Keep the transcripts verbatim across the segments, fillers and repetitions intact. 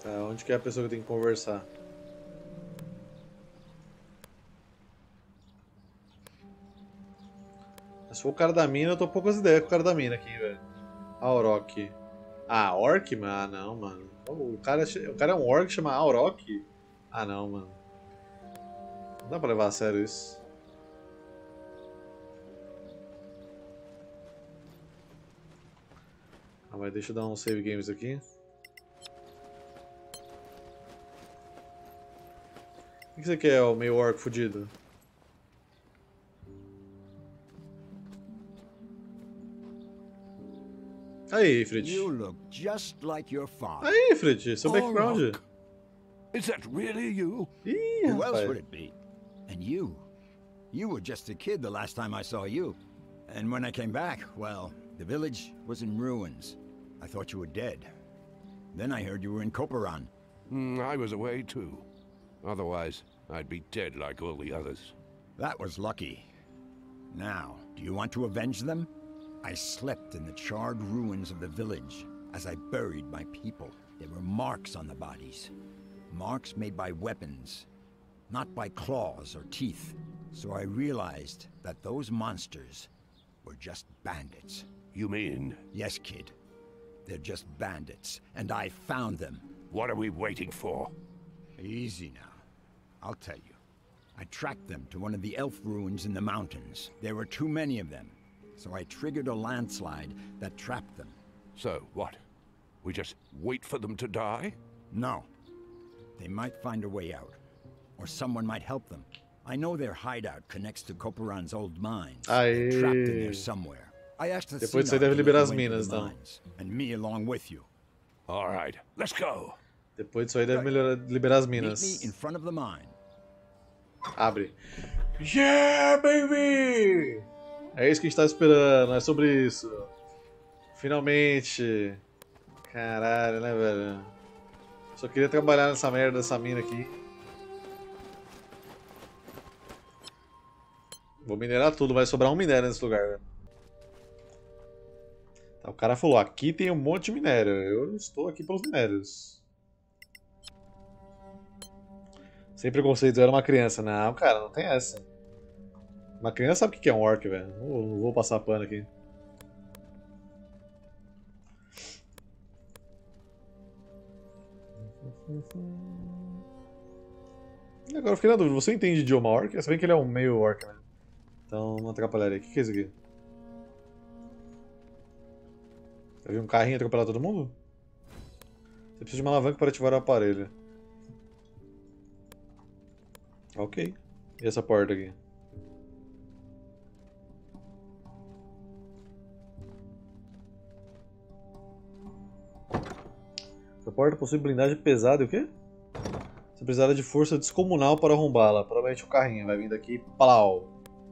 Tá, onde que é a pessoa que eu tenho que conversar? Se for o cara da mina, eu tô poucas ideias com o cara da mina aqui, velho. Aurok. Ah, Orc? Ah, não, mano. O cara, o cara é um Orc, chama Aurok? Ah, não, mano. Não dá pra levar a sério isso. Ah, mas deixa eu dar um save games aqui. O que você quer, o meio Orc fudido? Aí, Ifrit. You look just like your father. Aí, Ifrit, seu background. Aurok. Is that really you? Ih, Who else would rapaz. it be? And you? You were just a kid the last time I saw you. And when I came back, well, the village was in ruins. I thought you were dead. Then I heard you were in Koparan. Mm, I was away too. Otherwise, I'd be dead like all the others. That was lucky. Now, do you want to avenge them? I slept in the charred ruins of the village as I buried my people. There were marks on the bodies. Marks made by weapons, not by claws or teeth. So I realized that those monsters were just bandits. You mean? Yes, kid. They're just bandits, and I found them. What are we waiting for? Easy now. I'll tell you. I tracked them to one of the elf ruins in the mountains. There were too many of them, so I triggered a landslide that trapped them. So, what? We just wait for them to die? No. They might find a way out. Or someone might help them. I know their hideout connects to Koparan's old mines. They're trapped in there Aê. somewhere. I asked the Depois você Sinnoh deve to liberar let as you into minas, the então. mines, and me along with you. All right, let's go. Depois disso aí deve melhorar, liberar as Meet minas. me in front of the mine. Abre. Yeah, baby! É isso que a gente tá esperando, é sobre isso. Finalmente. Caralho, né, velho? Só queria trabalhar nessa merda dessa mina aqui. Vou minerar tudo, vai sobrar um minério nesse lugar, velho. Tá, o cara falou, aqui tem um monte de minério. Eu estou aqui pelos minérios. Sem preconceito, eu era uma criança. Não, cara, não tem essa. Uma criança sabe o que é um orc, velho. Não, não vou passar pano aqui. E agora eu fiquei na dúvida, você entende idioma orc? Você vê que ele é um meio orc, né? Então não atrapalharia. O que que é isso aqui? Eu vi um carrinho atropelar todo mundo? Você precisa de uma alavanca para ativar o aparelho. Ok. E essa porta aqui? Essa porta possui blindagem pesada e o quê? Você precisará de força descomunal para arrombá-la. Provavelmente o carrinho vai vir daqui e plau.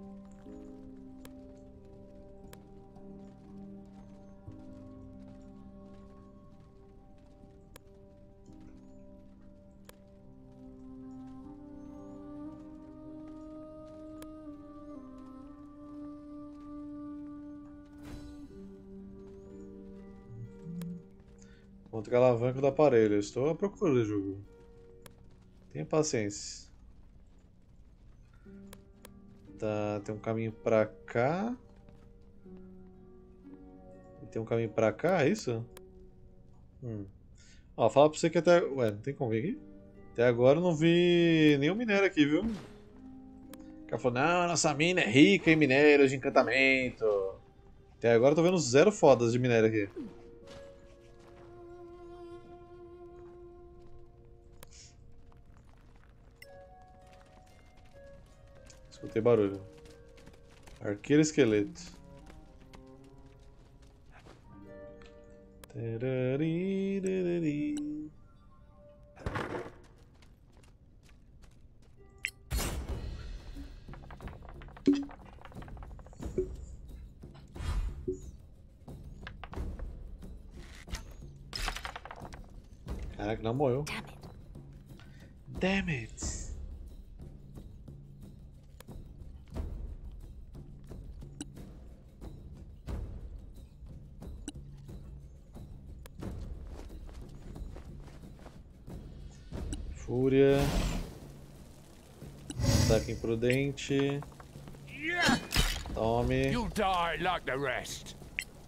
Contra a alavanca do aparelho. Eu estou à procura do jogo. Tenha paciência. Tá, tem um caminho pra cá. E tem um caminho pra cá, é isso? Hum. Ó, fala pra você que até... Ué, não tem como vir aqui? Até agora eu não vi nenhum minério aqui, viu? O cara falou, não, nossa mina é rica em minérios de encantamento. Até agora eu tô vendo zero fodas de minério aqui. Escutei barulho. Arqueiro esqueleto. Tararirariri. Caraca, não morreu. Damn it. Fúria. Ataque imprudente. Tome. You'll die like the rest.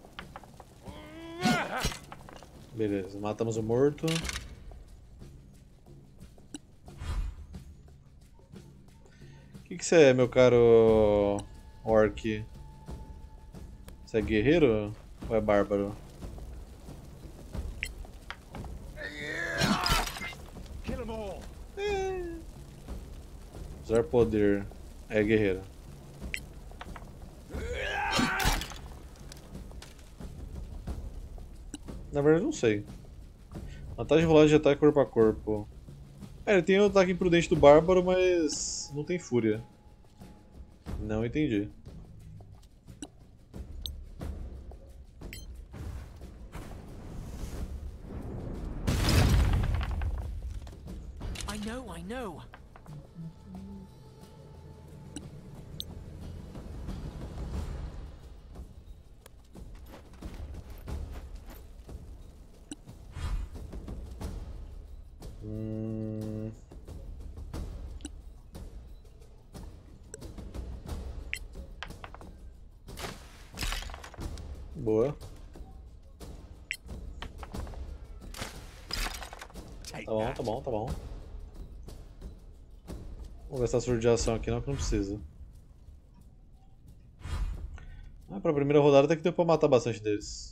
Beleza, matamos o morto. O que que você é, meu caro orc? Você é guerreiro ou é bárbaro? É. Usar poder. É guerreiro. Na verdade, não sei. Vantagem de rolagem de ataque corpo a corpo. É, ele tem o ataque imprudente do bárbaro, mas não tem fúria. Não entendi. I know, I know. Hum... Boa. Tá bom, tá bom, tá bom. Vamos gastar surto de ação aqui, não, que não precisa. Ah, pra primeira rodada até que deu pra matar bastante deles.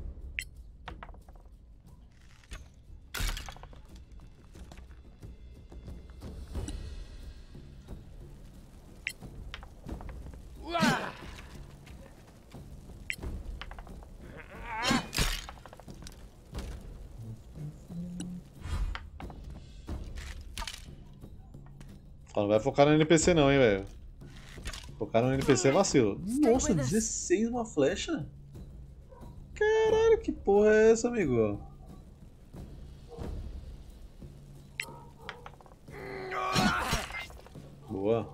Não vai focar no N P C não, hein, velho. Focar no N P C é vacilo. Nossa, dezesseis uma flecha? Caralho, que porra é essa, amigo? Boa.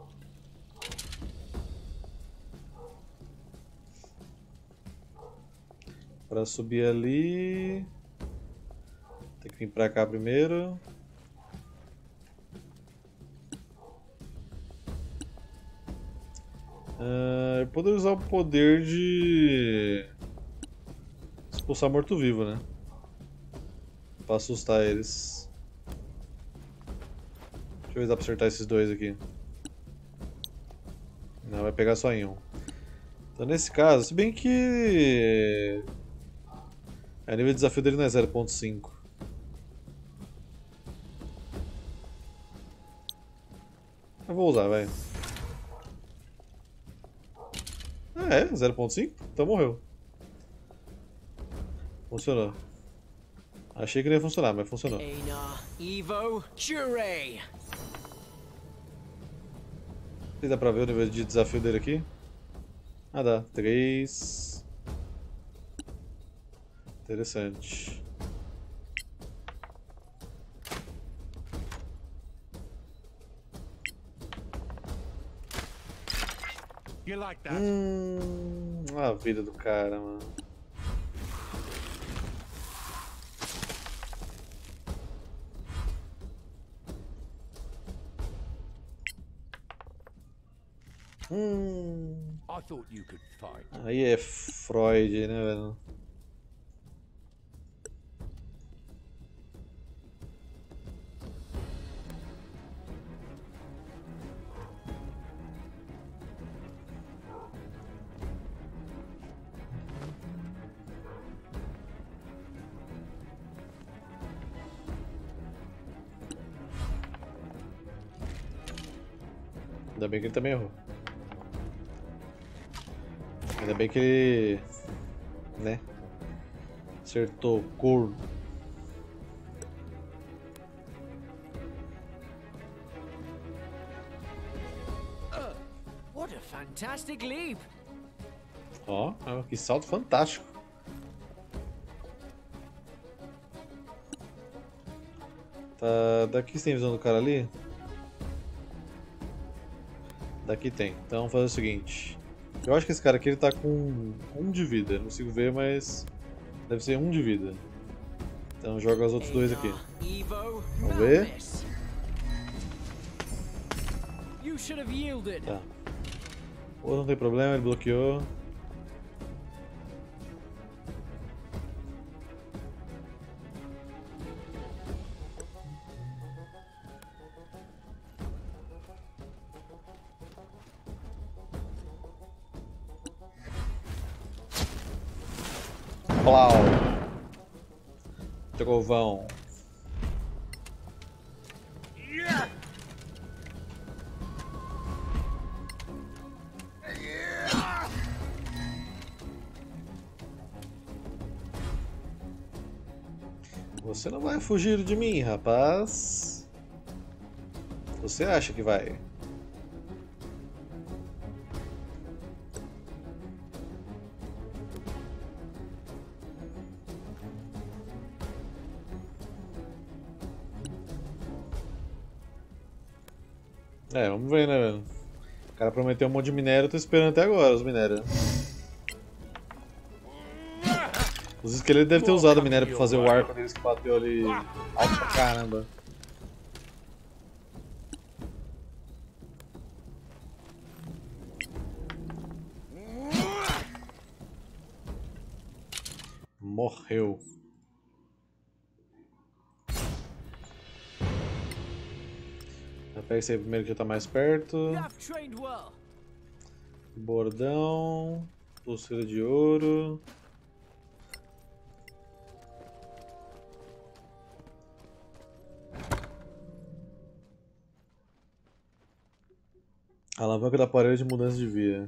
Pra subir ali... Tem que vir pra cá primeiro. Uh, eu poderia usar o poder de expulsar morto-vivo, né? Pra assustar eles. Deixa eu ver se dá pra acertar esses dois aqui. Não, vai pegar só em um. Então nesse caso, se bem que... É, o nível de desafio dele não é zero ponto cinco. Eu vou usar, vai. Ah, é? zero ponto cinco? Então morreu. Funcionou. Achei que não ia funcionar, mas funcionou. Einar, Evo, Jure. Se dá pra ver o nível de desafio dele aqui? Ah, dá. três. Interessante. You like that? Hum, a vida do cara, mano. Hum. I thought you could fight. Aí é Freud, né, velho? Ainda bem que ele também errou. Ainda bem que ele... né? Acertou o corno. Uh, what a fantastic leap! Ó, oh, que salto fantástico. Tá, daqui você tem visão do cara ali? Daqui tem. Então vamos fazer o seguinte. Eu acho que esse cara aqui ele tá com um de vida. Não consigo ver, mas deve ser um de vida. Então joga os outros dois aqui. Vamos ver. You should have yielded. Tá. Ou não tem problema, ele bloqueou. Plau. Trovão. Você não vai fugir de mim, rapaz. Você acha que vai? É, vamos ver, né, velho? O cara prometeu um monte de minério, eu tô esperando até agora os minérios. Os esqueletos devem ter usado o minério pra fazer o arco deles que bateu ali alto pra caramba. Morreu. Pega esse aí primeiro que já tá mais perto. You have trained well. Bordão. Pulseira de ouro. Alavanca da parede de mudança de via.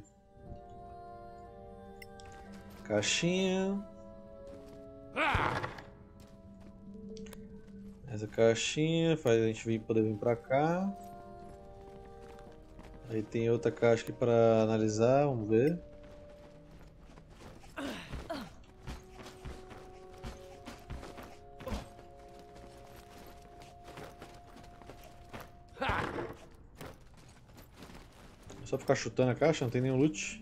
Caixinha. Essa caixinha faz a gente vir, poder vir pra cá. Aí tem outra caixa aqui pra analisar, vamos ver. É só ficar chutando a caixa, não tem nenhum loot.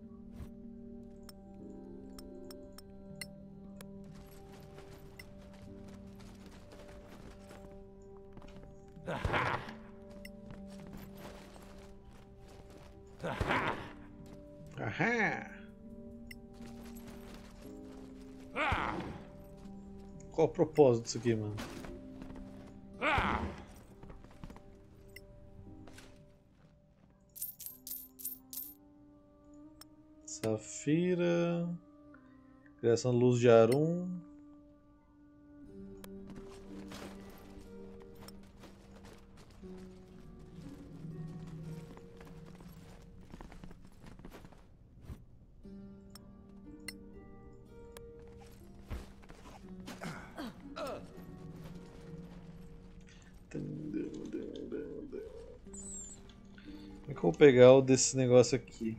Aham. Qual o propósito disso aqui, mano? Safira. Criação de luz de Arum. Como é que eu vou pegar o desse negócio aqui?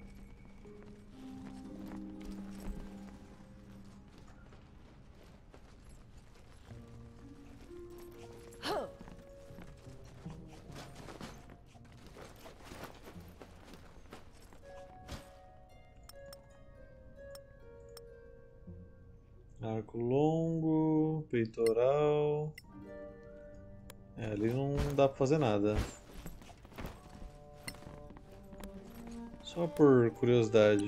Arco longo, peitoral. É, ali não dá pra fazer nada. Só por curiosidade.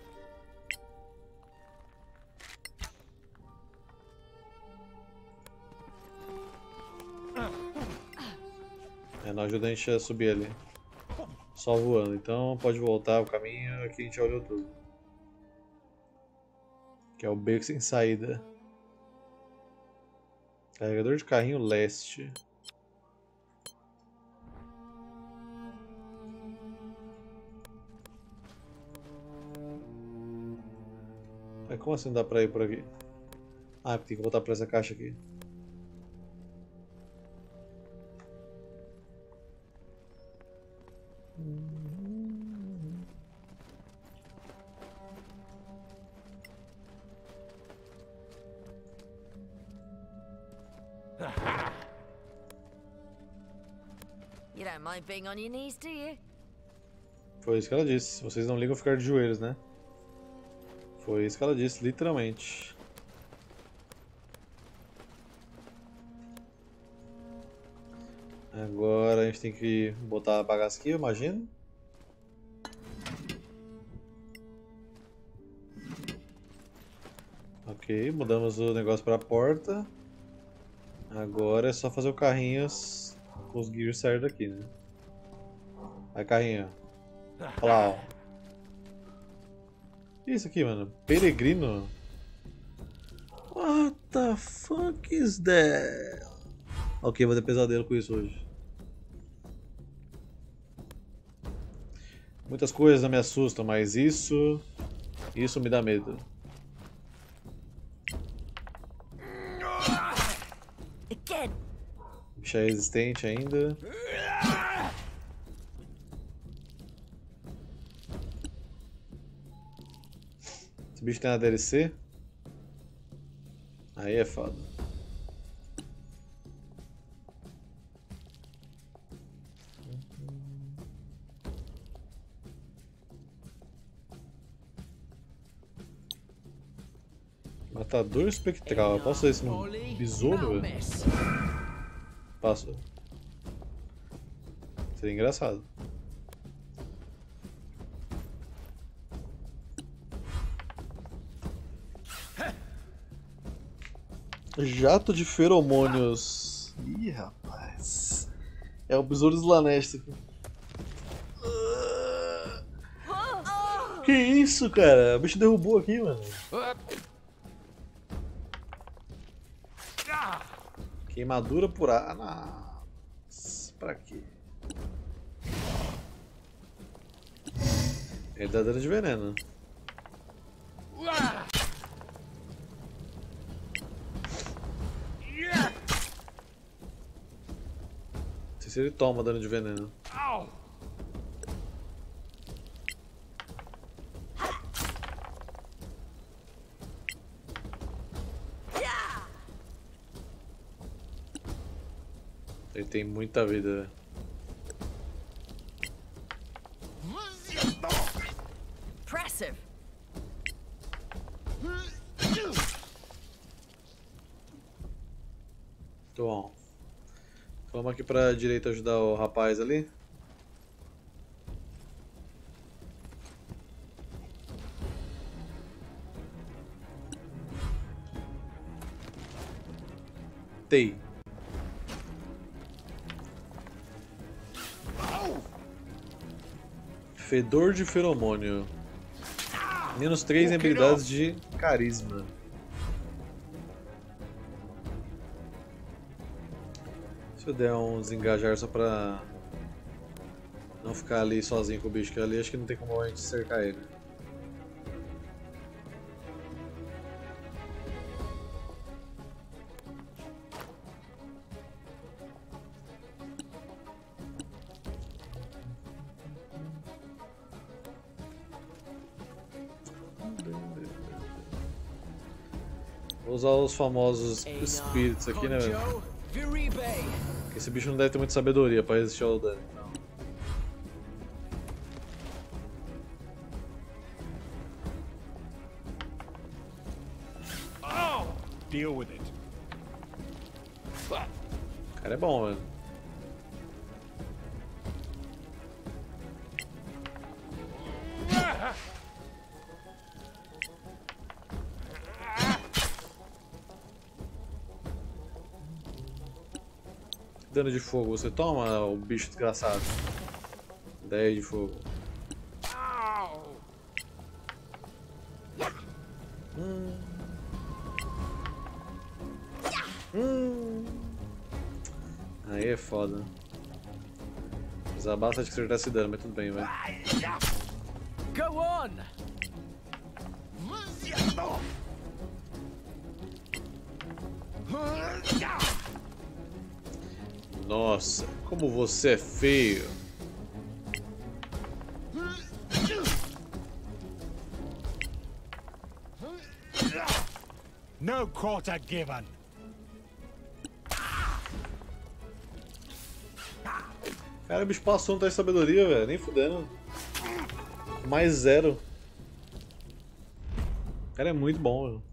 É, não ajuda a gente a subir ali. Só voando. Então pode voltar o caminho, aqui a gente olhou tudo. Que é o beco sem saída. Carregador de carrinho leste. Mas como assim não dá pra ir por aqui? Ah, tem que voltar pra essa caixa aqui. You don't mind being on your knees, do you? Foi isso que ela disse. Vocês não ligam ficar de joelhos, né? Foi isso que ela disse, literalmente. Agora a gente tem que botar a bagaça aqui, eu imagino. Ok, mudamos o negócio para a porta. Agora é só fazer o carrinho com os gears certos aqui, né? Vai, carrinho. Olha lá, ó. O que é isso aqui, mano? Peregrino? What the fuck is that? Ok, vou ter pesadelo com isso hoje. Muitas coisas não me assustam, mas isso... Isso me dá medo. Again. O bicho é resistente ainda. Esse bicho tem uma D L C? Aí é foda. Matador espectral. Eu posso fazer isso no besouro, velho? Passo. Seria engraçado. Jato de feromônios. Ih, rapaz. É o besouro Slanesh aqui. Que isso, cara? O bicho derrubou aqui, mano. Queimadura por ar. Nossa, pra quê? Ele dá dano de veneno. Não sei se ele toma dano de veneno. Ele tem muita vida. Impressive. Bom. Vamos aqui pra direita ajudar o rapaz ali. Tei. Fedor de feromônio. Menos três em habilidades de carisma. Se eu der um desengajar só pra não ficar ali sozinho com o bicho que ali, acho que não tem como a gente cercar ele. Vou usar os famosos espíritos aqui, né, velho? Esse bicho não deve ter muita sabedoria pra resistir ao dano. Deal with it. O cara é bom, velho. Dano de fogo, você toma, o bicho desgraçado. dez de fogo. Hum. Hum. Aí é foda. Desabasta de acertar esse dano, mas tudo bem, velho. Go on. Nossa, como você é feio. No quarter given. Cara, o bicho passou, não tá em sabedoria, velho. Nem fudendo. Mais zero. O cara é muito bom, velho.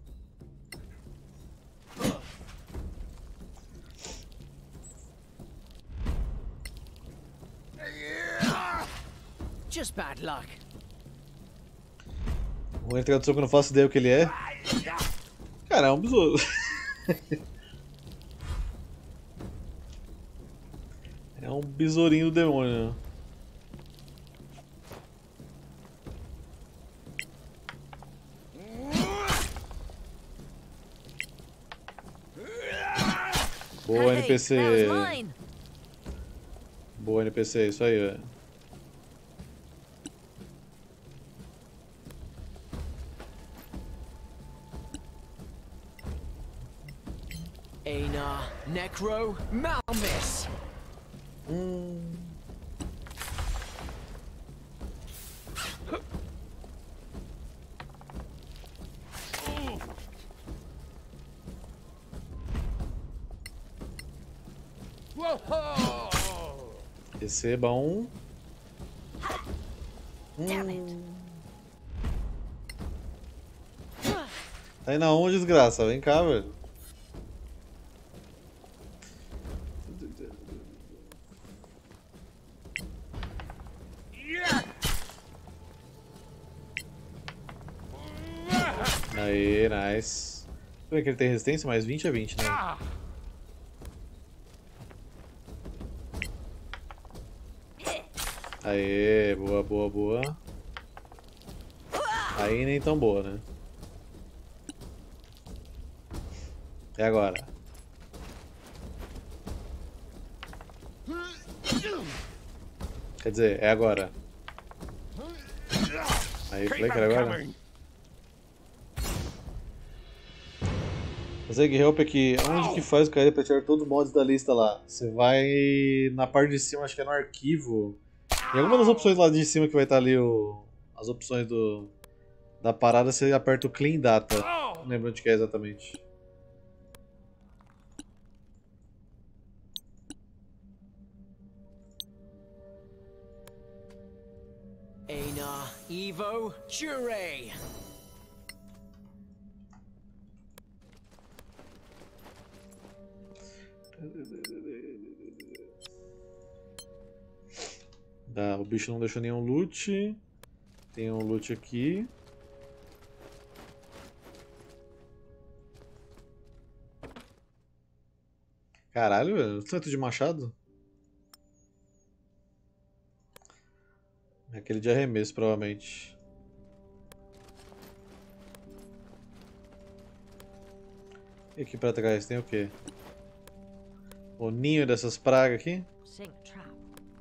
just bad luck. Vou entregar do soco, eu não faço ideia o que ele é. Cara, é um besouro. É um besourinho do demônio. Boa, N P C. Hey, that was mine. Boa, N P C, isso aí, velho. Aina, Necro, Malmis. Hum. Receba um. Hum. Tá indo aonde, desgraça? Vem cá, velho. Aê, nice. Como é que ele tem resistência? Mais vinte a vinte, né? Aê, boa, boa, boa. Aí nem tão boa, né? É agora. Quer dizer, é agora. Aí, falei que era agora. Consegue help aqui. Onde que faz o cara pra tirar todos os mods da lista lá? Você vai na parte de cima, acho que é no arquivo. Em alguma das opções lá de cima que vai estar ali o, as opções do, da parada, você aperta o Clean Data. Não lembro onde que é exatamente. Aina, Evo, Jure. Tá, o bicho não deixou nenhum loot. Tem um loot aqui. Caralho, velho. Tanto de machado. É aquele de arremesso, provavelmente. E aqui pra trás tem o quê? O ninho dessas pragas aqui. Seeing a trap.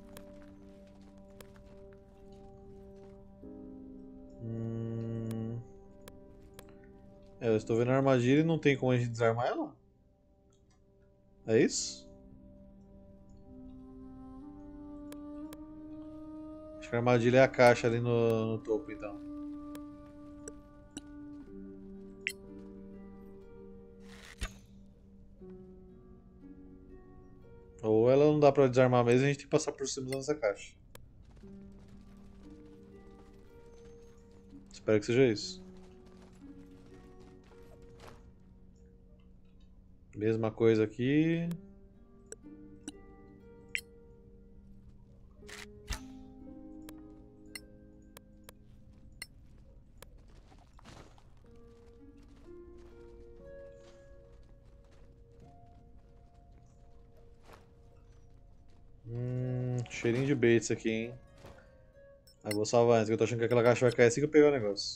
Hum... É, eu estou vendo a armadilha e não tem como a gente desarmar ela? É isso? Acho que a armadilha é a caixa ali no, no topo, então. Ou ela não dá pra desarmar mesmo, a gente tem que passar por cima usando essa caixa. Espero que seja isso. Mesma coisa aqui. Hum, cheirinho de baits aqui, hein? Aí vou salvar antes, que eu tô achando que aquela caixa vai cair assim que eu pegar o negócio.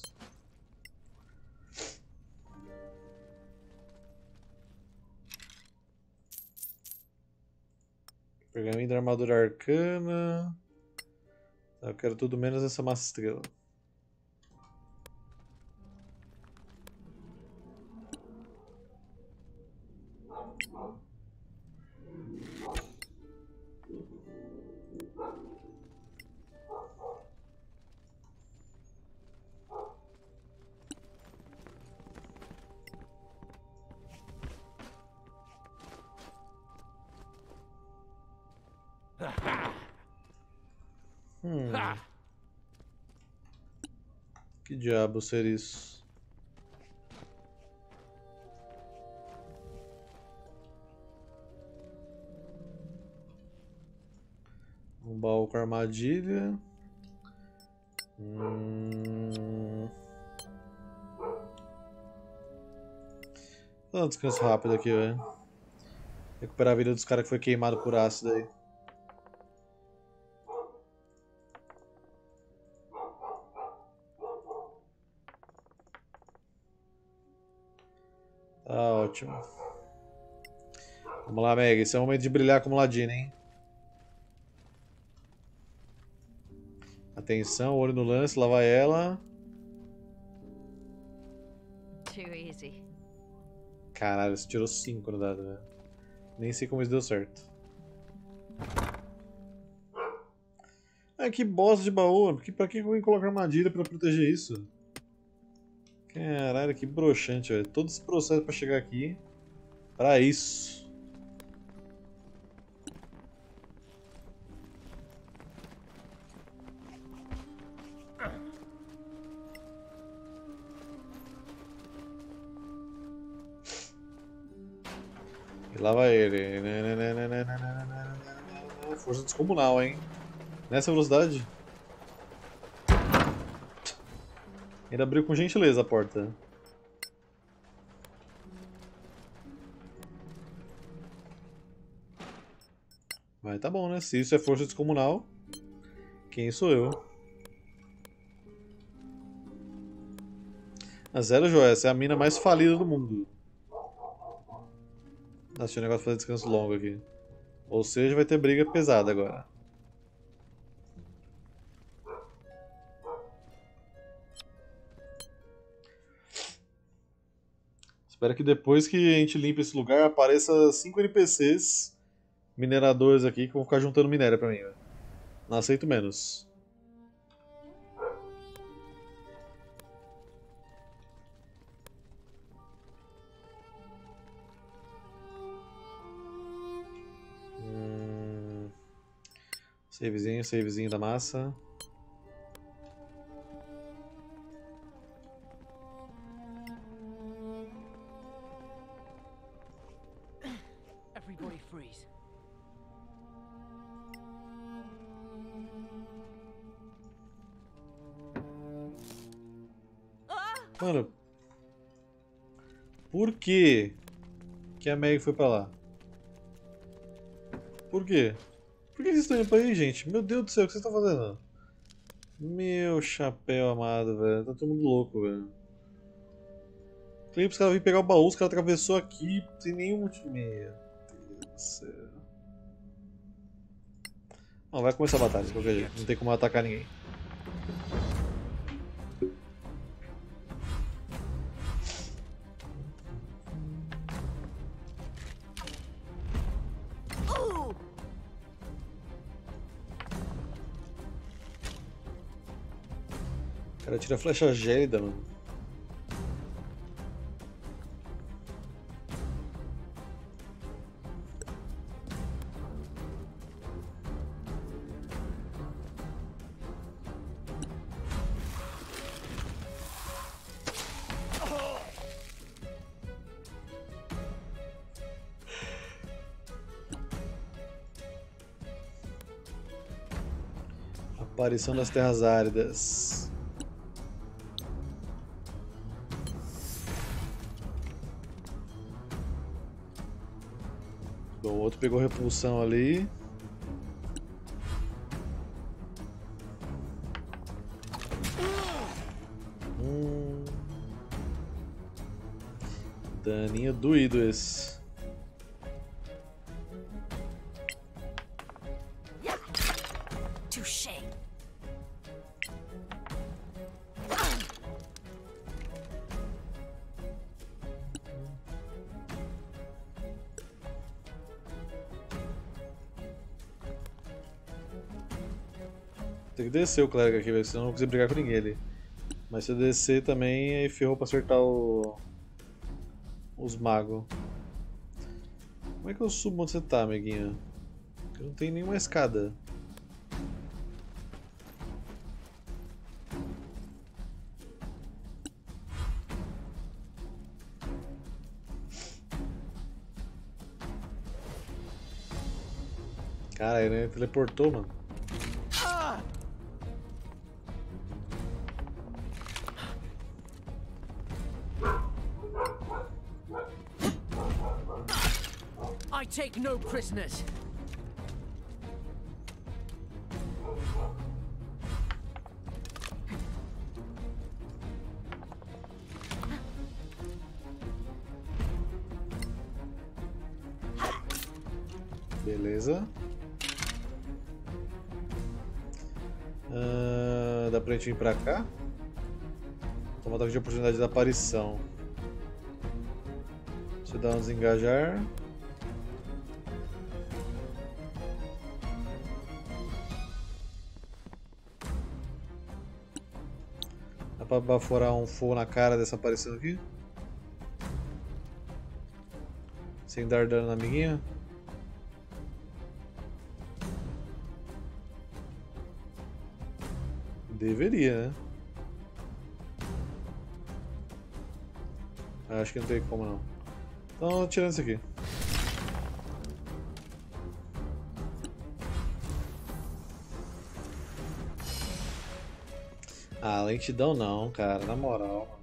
Pergaminho da armadura arcana. Tá, eu quero tudo menos essa massa estrela. Hum. Que diabo ser isso? Um baú com armadilha. Hum... Vou dar um descanso rápido aqui, velho. Recuperar a vida dos caras que foi queimado por ácido aí. Tá ótimo. Vamos lá, Meg. Esse é o momento de brilhar como Ladino, hein? Atenção, olho no lance, lá vai ela. Too easy. Caralho, você tirou cinco no dado, velho. Nem sei como isso deu certo. Ah, que bosta de baú. Pra que eu vou colocar armadilha pra proteger isso? Caralho, que broxante, velho. Todo esse processo pra chegar aqui. Pra isso. E lá vai ele. Força descomunal, hein? Nessa velocidade. Ainda abriu com gentileza a porta. Mas tá bom, né? Se isso é força descomunal, quem sou eu? A Zero Joia, essa é a mina mais falida do mundo. Nossa, tinha um negócio de fazer descanso longo aqui. Ou seja, vai ter briga pesada agora. Espero que depois que a gente limpe esse lugar apareça cinco N P Cs mineradores aqui que vão ficar juntando minério pra mim. Véio. Não aceito menos. Hum... Savezinho, savezinho da massa. Everybody freeze. Mano, por que que a Meg foi pra lá? Por quê? Por que vocês estão indo pra aí, gente? Meu Deus do céu, o que vocês estão fazendo? Meu chapéu amado, velho. Tá todo mundo louco, velho. Falei pros caras virem pegar o baú, os caras atravessou aqui sem nenhum motivo. Meu Deus do céu. Não, vai começar a batalha de qualquer jeito. Não tem como atacar ninguém. O cara tira a flecha gélida, mano. Aparição das terras áridas. Bom, o outro pegou repulsão ali. Hum. Daninho doído esse. Touché. Tem que descer o clérigo aqui, velho, senão eu não vou conseguir brigar com ninguém ali. Mas se eu descer também, aí ferrou pra acertar o... os magos. Como é que eu subo onde você tá, amiguinho? Eu não tenho nenhuma escada. Cara, ele teleportou, mano. I take no prisoners. Beleza. Uh, dá pra gente vir pra cá? Toma ataque de oportunidade da aparição. Você dá um desengajar. Dá pra baforar um fogo na cara dessa aparição aqui? Sem dar dano na amiguinha? Deveria, né? Acho que não tem como não. Então, tirando isso aqui. Ah, lentidão não, cara, na moral.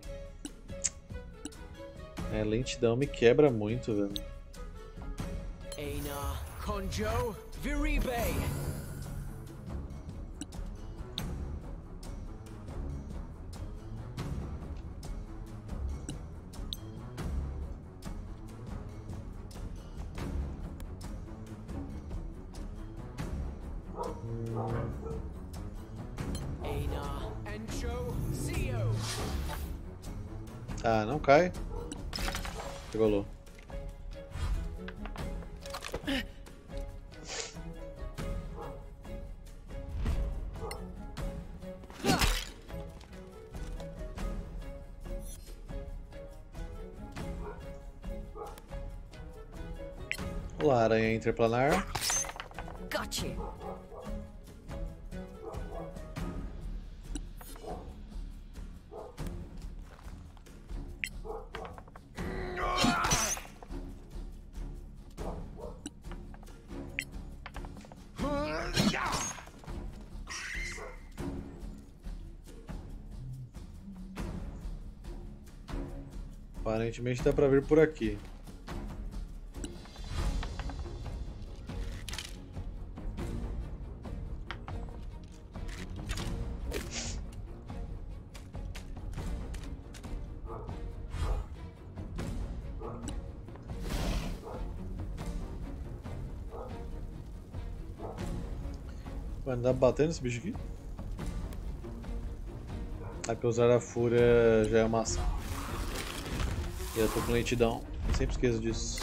É, lentidão me quebra muito, velho. Einar, Conjo, Viribe. Ah, não cai. Pegou. Olá, aranha interplanar. Got you. Aparentemente dá pra vir por aqui. Vai andar batendo esse bicho aqui? Aí pra usar a fúria já é uma ação. E eu tô com lentidão, eu sempre esqueço disso.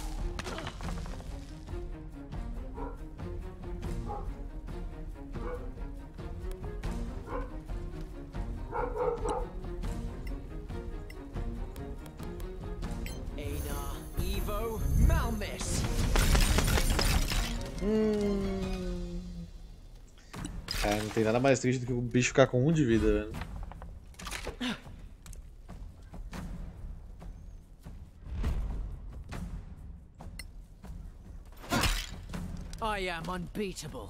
Einar, Evo, Malmis. Hum... Cara, não tem nada mais triste do que o bicho ficar com um de vida, velho. I am unbeatable.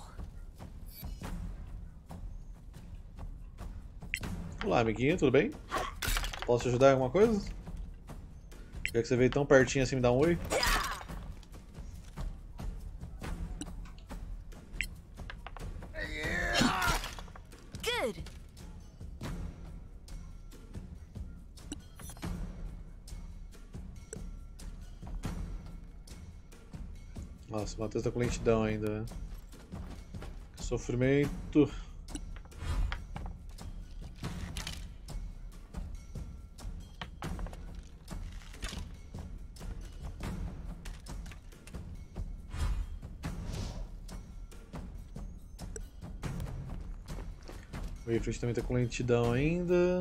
Olá, amiguinho, tudo bem? Posso te ajudar em alguma coisa? Já que você veio tão pertinho assim, me dá um oi? Good. Nossa, o Matheus tá com lentidão ainda, né? Sofrimento. O Ifrit também tá com lentidão ainda.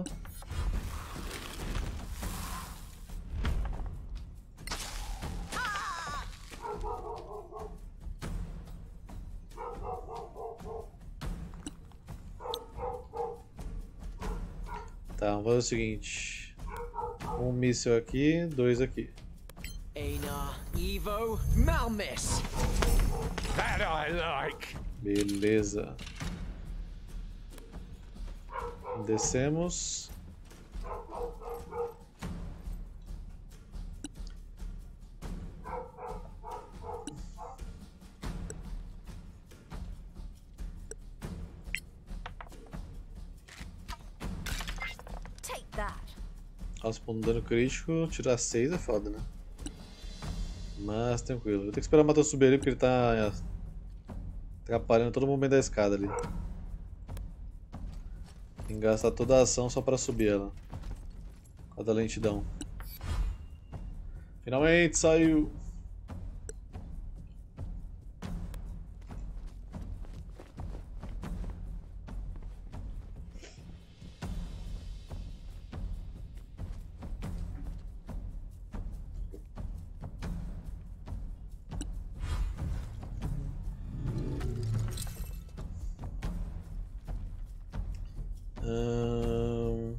Tá, vamos fazer o seguinte. Um míssil aqui, dois aqui. Einar, Evo, Malmis. That I like. Beleza. Descemos. Raspando dano crítico, tirar seis é foda, né? Mas tranquilo. Vou ter que esperar o Matheus subir ali porque ele tá atrapalhando todo o momento da escada ali. Tem que gastar toda a ação só pra subir ela. Com a da lentidão. Finalmente saiu! Hum...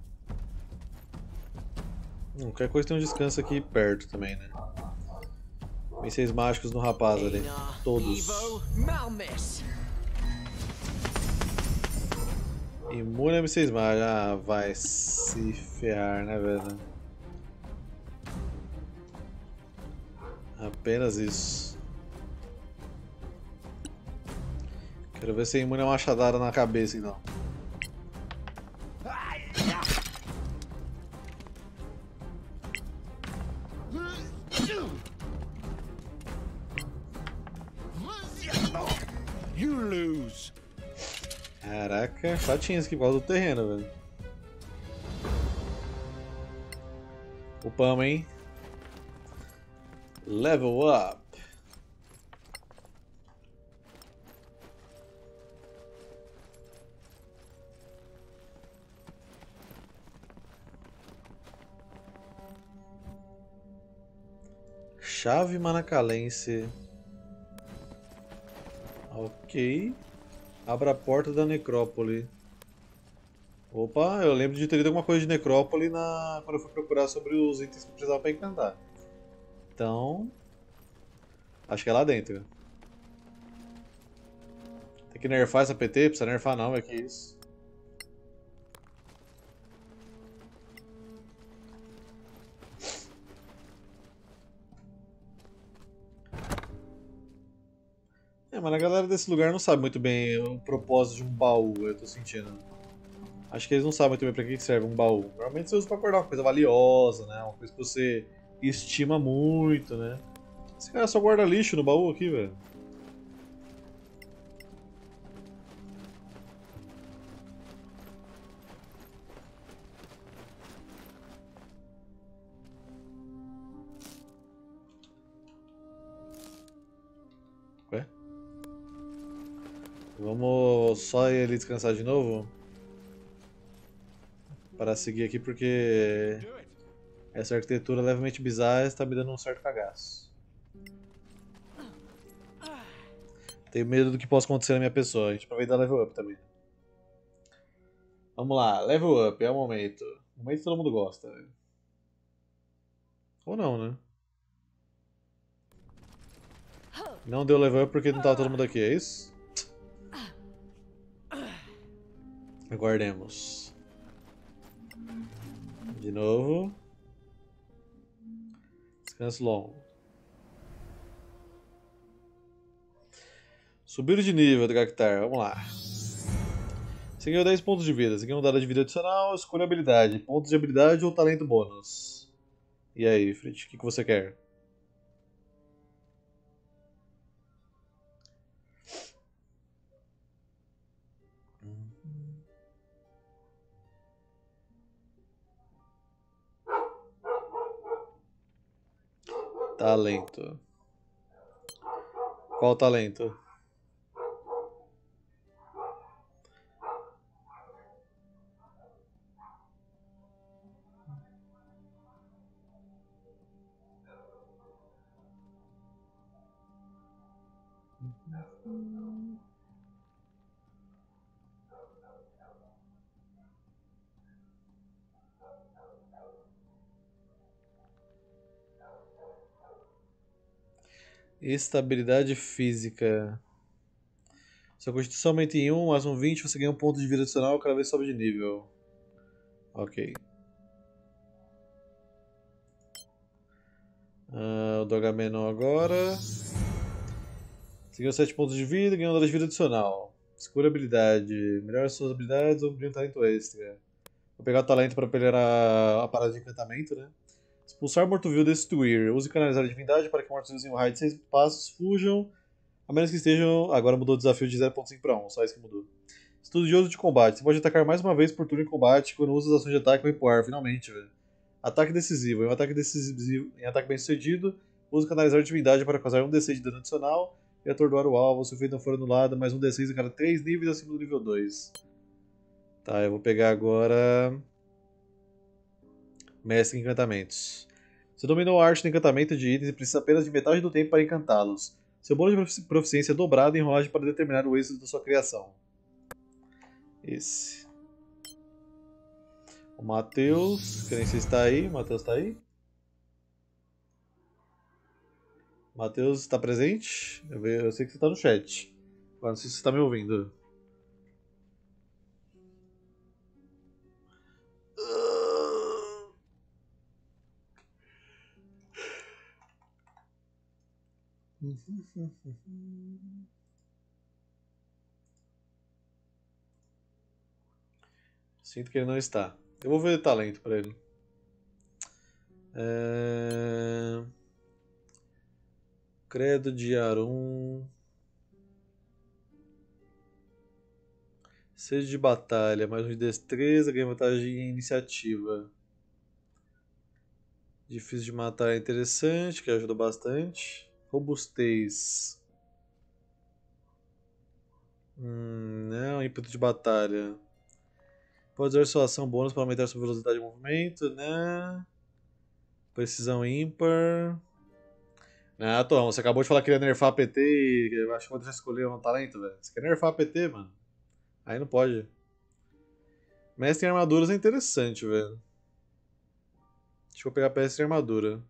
Qualquer coisa tem um descanso aqui perto também, né? Mísseis mágicos no rapaz ali. Todos. Imune a mísseis mágicos. Ah, vai se ferrar, né, velho? Apenas isso. Quero ver se é imune a machadada na cabeça, então. Caraca, chatinho aqui por causa do terreno, velho. Upamos, hein? Level up. Chave manacalense. Ok. Abra a porta da necrópole. Opa, eu lembro de ter lido alguma coisa de necrópole na... quando eu fui procurar sobre os itens que eu precisava para encantar. Então... acho que é lá dentro. Tem que nerfar essa P T? Precisa nerfar não, é que isso. É, mas a galera desse lugar não sabe muito bem o propósito de um baú, eu tô sentindo. Acho que eles não sabem muito bem pra que serve um baú. Normalmente você usa pra guardar uma coisa valiosa, né? Uma coisa que você estima muito, né? Esse cara só guarda lixo no baú aqui, velho. Ué? Vamos só ele descansar de novo? Para seguir aqui porque essa arquitetura levemente bizarra está me dando um certo cagaço. Tenho medo do que possa acontecer na minha pessoa. A gente aproveita da level up também. Vamos lá, level up, é o momento. O momento que todo mundo gosta. Ou não, né? Não deu level up porque não estava todo mundo aqui, é isso? Aguardemos. De novo. Descanso longo. Subir de nível do Gactar, vamos lá. Você ganhou dez pontos de vida. Você ganhou um dado de vida adicional, escolha habilidade. Pontos de habilidade ou talento bônus. E aí, Fritz, o que, que você quer? Talento. Qual talento? Estabilidade física. Sua constituição aumenta em um, mais um vinte, você ganha um ponto de vida adicional cada vez sobe de nível. Ok. Uh, o do Agamenon agora. Você ganhou sete pontos de vida, ganhou um dado de vida adicional. Escolha habilidade. Melhore suas habilidades ou ganhe um talento extra. Vou pegar o talento pra pelear a, a parada de encantamento, né? Expulsar morto-vil, destruir. Use canalizar a divindade para que mortos-vivos em um raio de seis passos fujam. A menos que estejam... Agora mudou o desafio de zero ponto cinco para um, só isso que mudou. Estudioso de combate. Você pode atacar mais uma vez por turno em combate quando usa as ações de ataque ou empoar, finalmente, velho. Ataque decisivo. Em um ataque decisivo, em ataque bem sucedido, use canalizar a divindade para causar um D seis de dano adicional e atordoar o alvo. Se o feito não for anulado, mais um D seis a cada três níveis acima do nível dois. Tá, eu vou pegar agora... Mestre em encantamentos. Você dominou a arte do encantamento de itens e precisa apenas de metade do tempo para encantá-los. Seu bônus de proficiência é dobrado em rolagem para determinar o êxito da sua criação. Esse. O Matheus, que nem sei se está aí. O Matheus está aí? Matheus está presente? Eu, ve... eu sei que você está no chat. Agora não sei se você está me ouvindo. Sinto que ele não está. Eu vou ver talento para ele. É... Credo de Arum. Sede de batalha, mais um de destreza, ganha vantagem em iniciativa. Difícil de matar é interessante, que ajuda bastante. Robustez. Hum, não, ímpeto de batalha. Pode usar sua ação bônus para aumentar sua velocidade de movimento, né? Precisão ímpar. Ah, Tom, você acabou de falar que ia nerfar P T e eu acho que vou deixar escolher um talento, velho. Você quer nerfar P T, mano? Aí não pode. Mestre em armaduras é interessante, velho. Deixa eu pegar peça de armadura.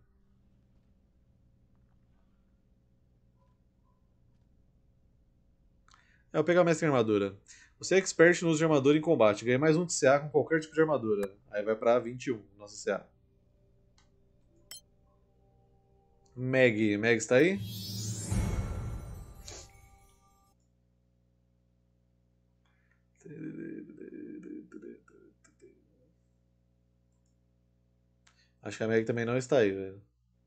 É, eu vou pegar mestre em armadura. Você é expert no uso de armadura em combate. Ganha mais um de C A com qualquer tipo de armadura. Aí vai pra vinte e um, nossa C A. Meg. Meg está aí? Acho que a Meg também não está aí, velho.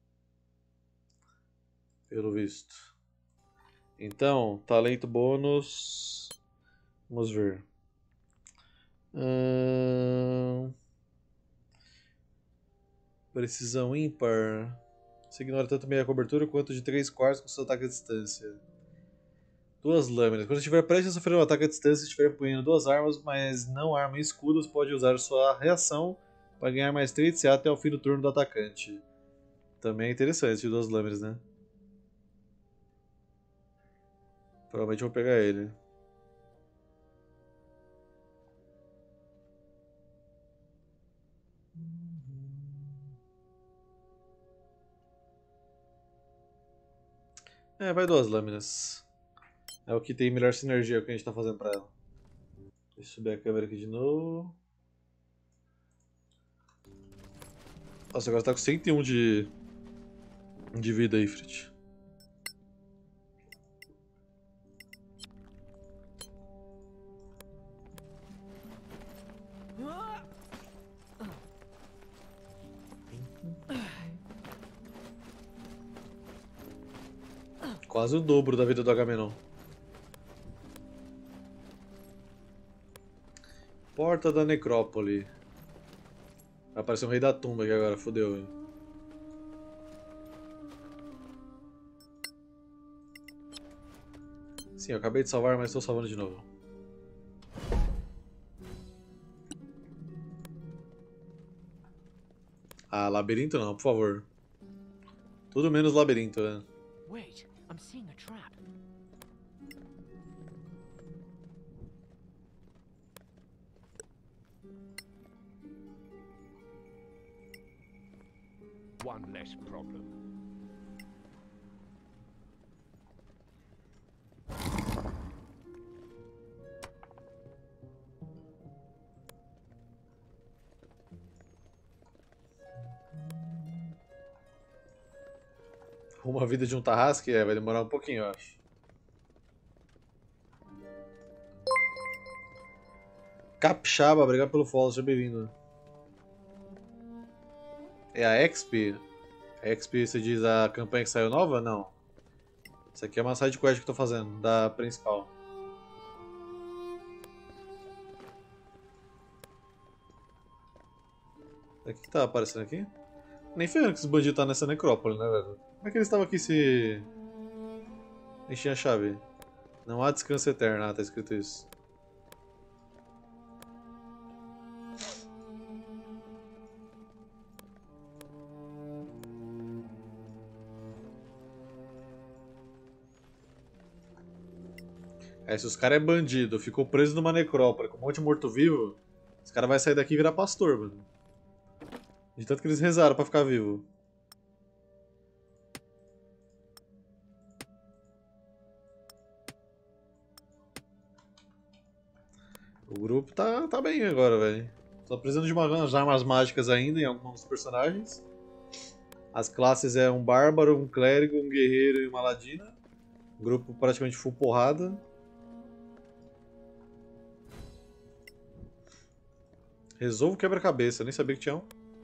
Pelo visto. Então, talento bônus. Vamos ver. Hum... Precisão ímpar. Você ignora tanto meia cobertura quanto de três quartos com seu ataque à distância. Duas lâminas. Quando estiver prestes a sofrer um ataque à distância e estiver empunhando duas armas, mas não arma e escudos, pode usar sua reação para ganhar mais três de C A até o fim do turno do atacante. Também é interessante de duas lâminas, né? Provavelmente eu vou pegar ele. É, vai duas lâminas. É o que tem melhor sinergia que a gente tá fazendo pra ela. Deixa eu subir a câmera aqui de novo. Nossa, agora tá com cento e um de, de vida aí, Frit. Quase o dobro da vida do Agamenon. Porta da Necrópole. Vai aparecer um rei da tumba aqui agora, fodeu. Hein? Sim, eu acabei de salvar, mas estou salvando de novo. Ah, labirinto não, por favor. Tudo menos labirinto, né? Wait, I'm seeing a trap. One less problem. Uma vida de um Tarrasque, é, vai demorar um pouquinho, eu acho. Capixaba, obrigado pelo follow, seja bem-vindo. É a X P? A X P você diz a campanha que saiu nova? Não. Isso aqui é uma side quest que eu tô fazendo, da principal. O que tá aparecendo aqui? Nem ferrando que esses bandidos tá nessa necrópole, né, velho? Como é que eles estavam aqui se... enchia a chave? Não há descanso eterno, ah, tá escrito isso. É, se os caras é bandido, ficou preso numa necrópole com um monte de morto-vivo, os caras vão sair daqui e virar pastor, mano. De tanto que eles rezaram pra ficar vivo. O grupo tá, tá bem agora, velho. Só precisando de umas armas mágicas ainda em alguns dos personagens. As classes é um bárbaro, um clérigo, um guerreiro e uma ladina. Grupo praticamente full porrada. Resolvo quebra-cabeça, eu nem sabia que tinha um.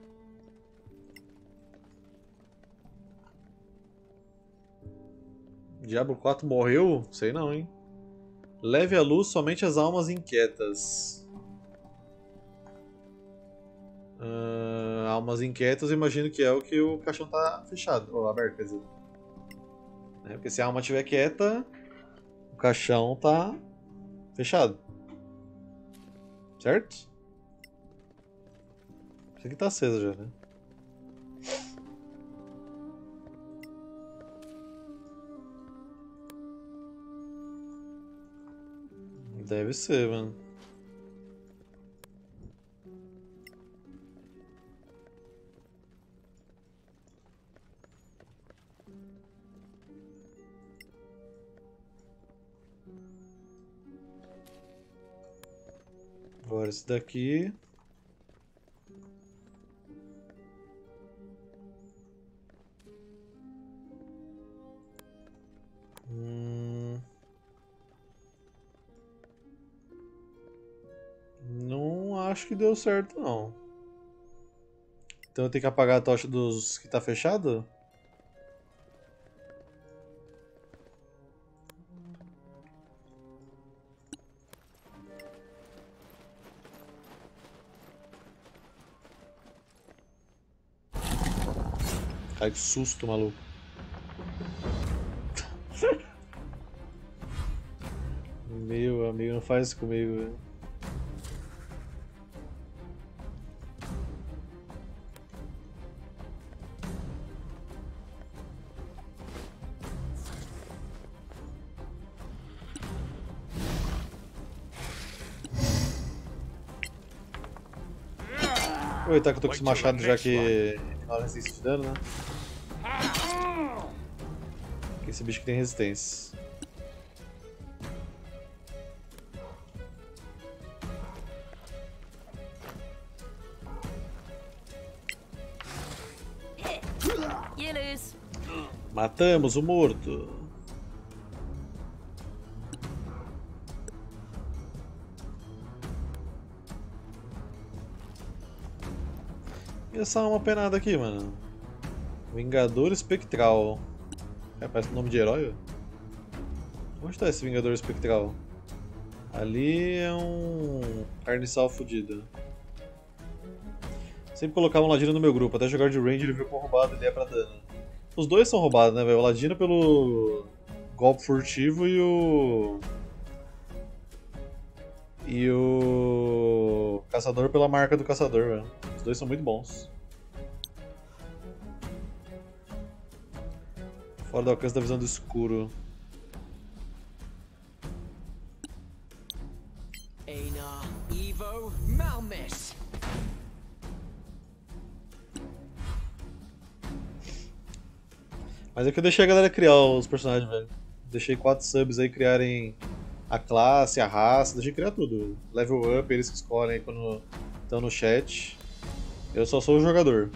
Diablo quatro morreu? Sei não, hein. Leve à luz somente as almas inquietas. Uh, almas inquietas, eu imagino que é o que o caixão tá fechado, ou aberto, quer dizer. É, porque se a alma estiver quieta, o caixão tá fechado. Certo? Isso aqui tá aceso já, né? Deve ser, mano. Agora esse daqui. Hum... Não acho que deu certo, não. Então eu tenho que apagar a tocha dos que tá fechado? Ai, que susto, maluco. Meu amigo, não faz isso comigo, velho. Aproveitar que eu tô com esse machado já que não é resistência de dano, né? Porque esse bicho que tem resistência. Matamos o morto. E essa alma penada aqui, mano? Vingador Espectral. É, parece o nome de herói. Onde tá esse Vingador Espectral? Ali é um carniçal fudido. Sempre colocava um Ladino no meu grupo, até jogar de range ele viu como roubado, ele é pra dano. Os dois são roubados, né, velho? O Ladino pelo golpe furtivo e o... E o... Caçador pela marca do caçador, velho. Os dois são muito bons. Fora do alcance da visão do escuro. Einar, Evo, Malmis. Mas é que eu deixei a galera criar os personagens, velho. Deixei quatro subs aí criarem a classe, a raça, deixei criar tudo. Level up, eles que escolhem aí quando estão no chat. Eu só sou o jogador.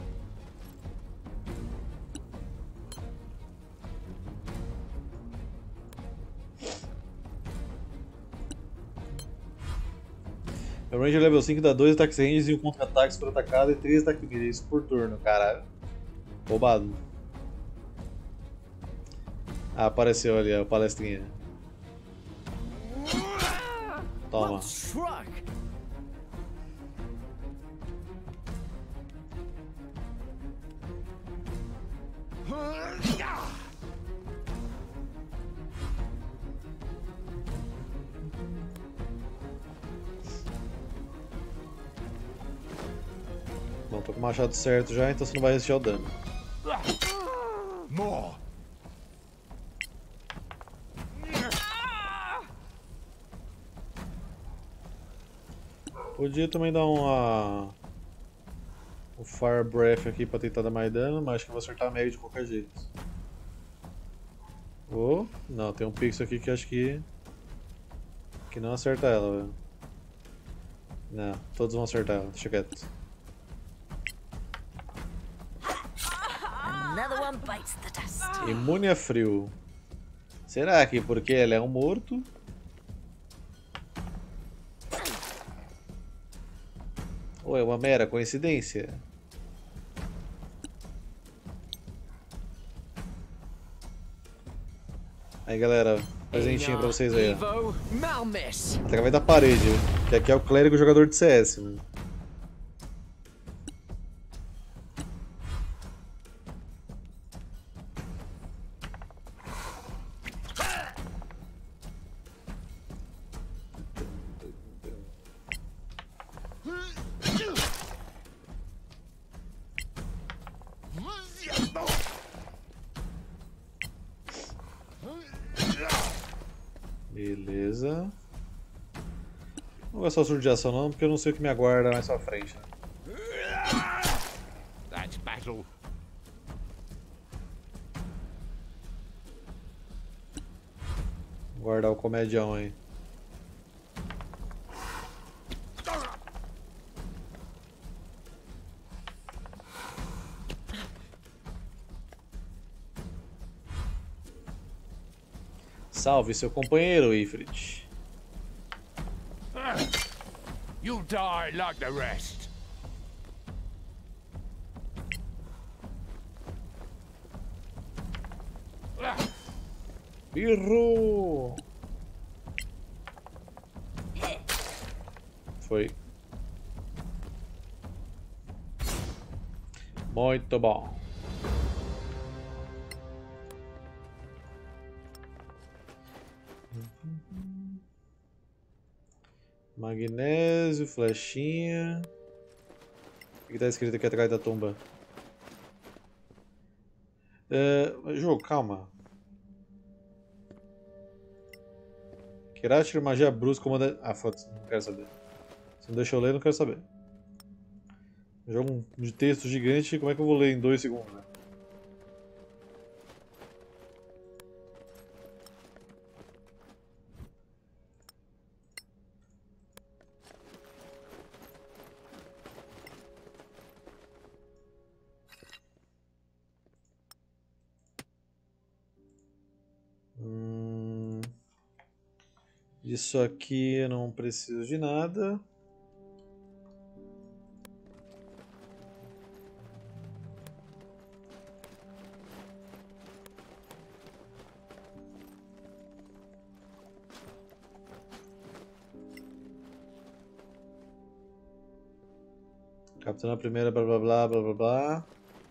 O Ranger level cinco dá dois ataques ranges e um contra-ataques por atacado e três ataques melee por turno, caralho. Roubado. Ah, apareceu ali a palestrinha. Toma. Bom, tô com o machado certo já, então você não vai resistir ao dano. More. Podia também dar uma... o Fire Breath aqui pra tentar dar mais dano, mas acho que eu vou acertar meio de qualquer jeito. Oh, não, tem um pixel aqui que acho que... que não acerta ela, velho. Não, todos vão acertar ela, deixa quieto. Another one bites the dust. Imune a frio. Será que porque ele é um morto? Ou é uma mera coincidência? Aí galera, presentinho pra vocês aí. Evo Malmis. Através da parede, que aqui é o clérigo jogador de C S, mano. Beleza. Não vou gastar o surto de ação não, porque eu não sei o que me aguarda mais pra frente, né? That's battle. Vou guardar o comedião aí. Salve seu companheiro, Ifrit. You'll die like the rest. Birro! Foi. Muito bom. Magnésio, flechinha. O que tá escrito aqui atrás da tumba? É, jogo, calma. Kiratir, magia brusca, comanda... Ah, foda-se, não quero saber. Se não deixa eu ler, não quero saber. Jogo de texto gigante, como é que eu vou ler em dois segundos, né? Hum... Isso aqui eu não preciso de nada. Capturando a primeira, blá blá blá blá blá blá.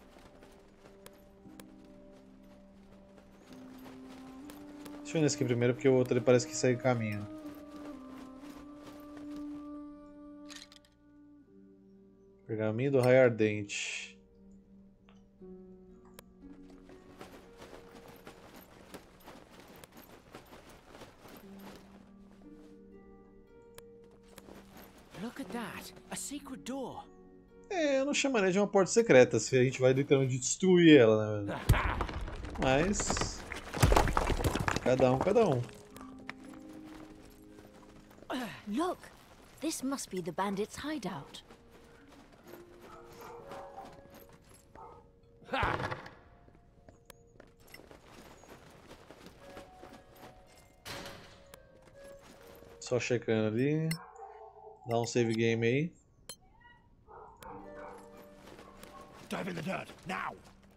Deixa eu ir nesse aqui primeiro, porque o outro ele parece que segue caminho. Pergaminho do Raio Ardente. Look at that. A secret door. É, eu não chamaria de uma porta secreta, se a gente vai literalmente destruir ela, né? Mas... cada um, cada um. Look, this must be the bandits' hideout. Só checando ali. Dá um save game aí. Dive in the dirt, now!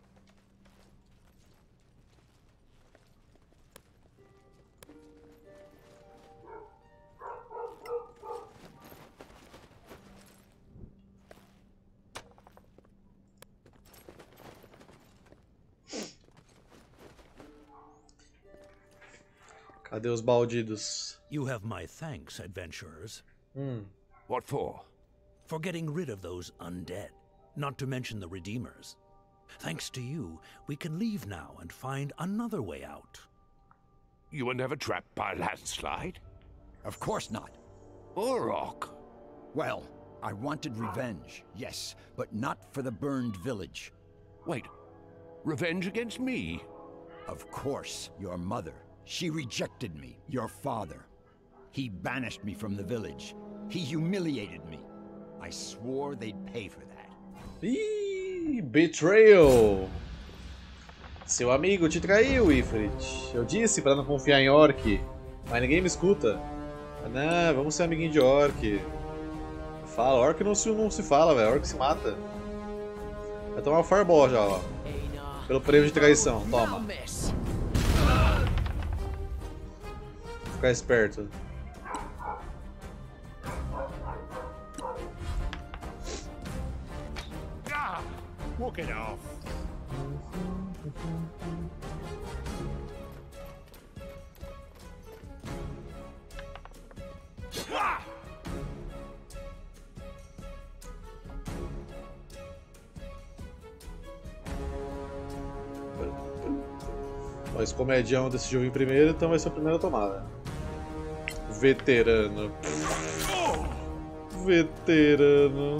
Cadê os baldidos? You have my thanks, adventurers. Hum. What for? For getting rid of those undead, not to mention the Redeemers. Thanks to you, we can leave now and find another way out. You were never trapped by a landslide? Of course not. Or rock? Well, I wanted revenge, yes, but not for the burned village. Wait, revenge against me? Of course, your mother. She rejected me, your father. He banished me from the village. He humiliated me. I swore they'd pay for that. Ih, betrayal! Seu amigo te traiu, Ifrit. Eu disse pra não confiar em Orc, mas ninguém me escuta. Não, vamos ser amiguinho de Orc. Fala, Orc não se, não se fala, velho. Orc se mata. Vai tomar um Fireball já, ó. Pelo prêmio de traição, toma. Ficar esperto. Ah, walk it off. Mas como é Dião decidiu vir primeiro, então vai ser a primeira tomada. Veterano. Veterano.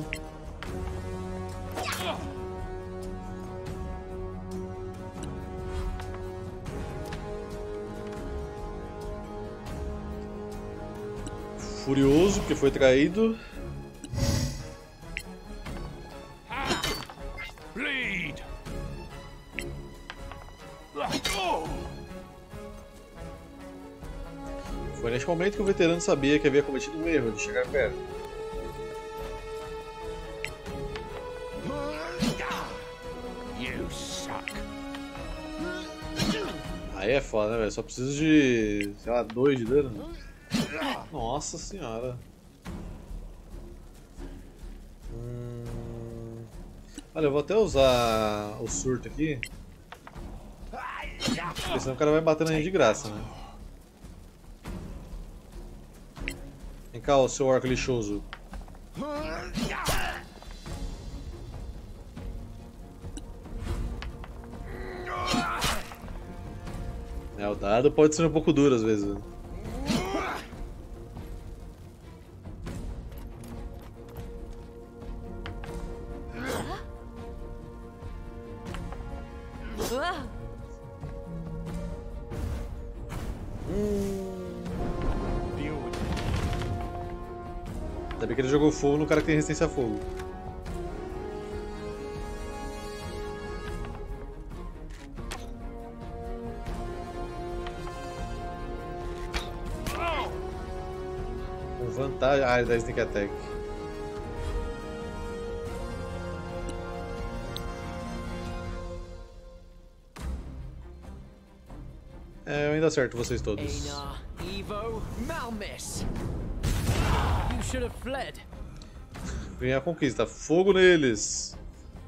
Furioso porque foi traído. Bleed! Foi neste momento que o veterano sabia que havia cometido um erro de chegar perto. You suck. Aí é foda, né, velho? Só preciso de, sei lá, dois de dano. Nossa senhora. Hum... Olha, eu vou até usar o surto aqui. Porque senão o cara vai bater na gente de graça, né? Vem cá, o seu orc lixoso. É, o dado pode ser um pouco duro às vezes. Né? Ainda bem que ele jogou fogo no cara que tem resistência a fogo. Com vantagem. Ah, ele dá sneak attack. É, eu ainda acerto vocês todos. Einar, Evo, Malmis. You should have fled. Ganhar a conquista. Fogo neles!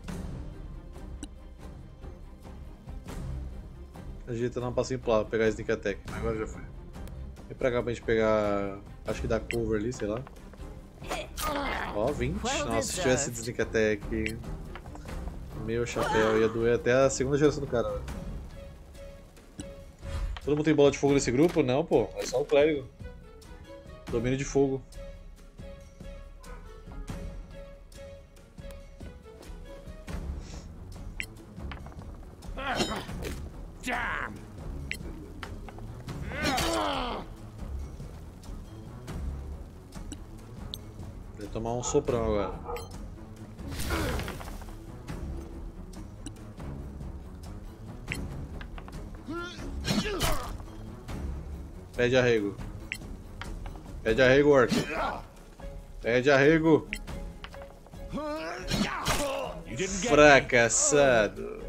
Ajeita dar um passinho pro lado pra pegar sneak attack. Agora já foi. Vem pra cá pra gente pegar. Acho que dá cover ali, sei lá. Ó, vinte. Nossa, se tivesse sneak attack. Meu chapéu, ia doer até a segunda geração do cara. Véio. Todo mundo tem bola de fogo nesse grupo? Não, pô. É só o clérigo. Domínio de fogo. Damn! Vai tomar um soprão agora. Pede arrego. Pede arrego, orc. Pede arrego. Fracassado.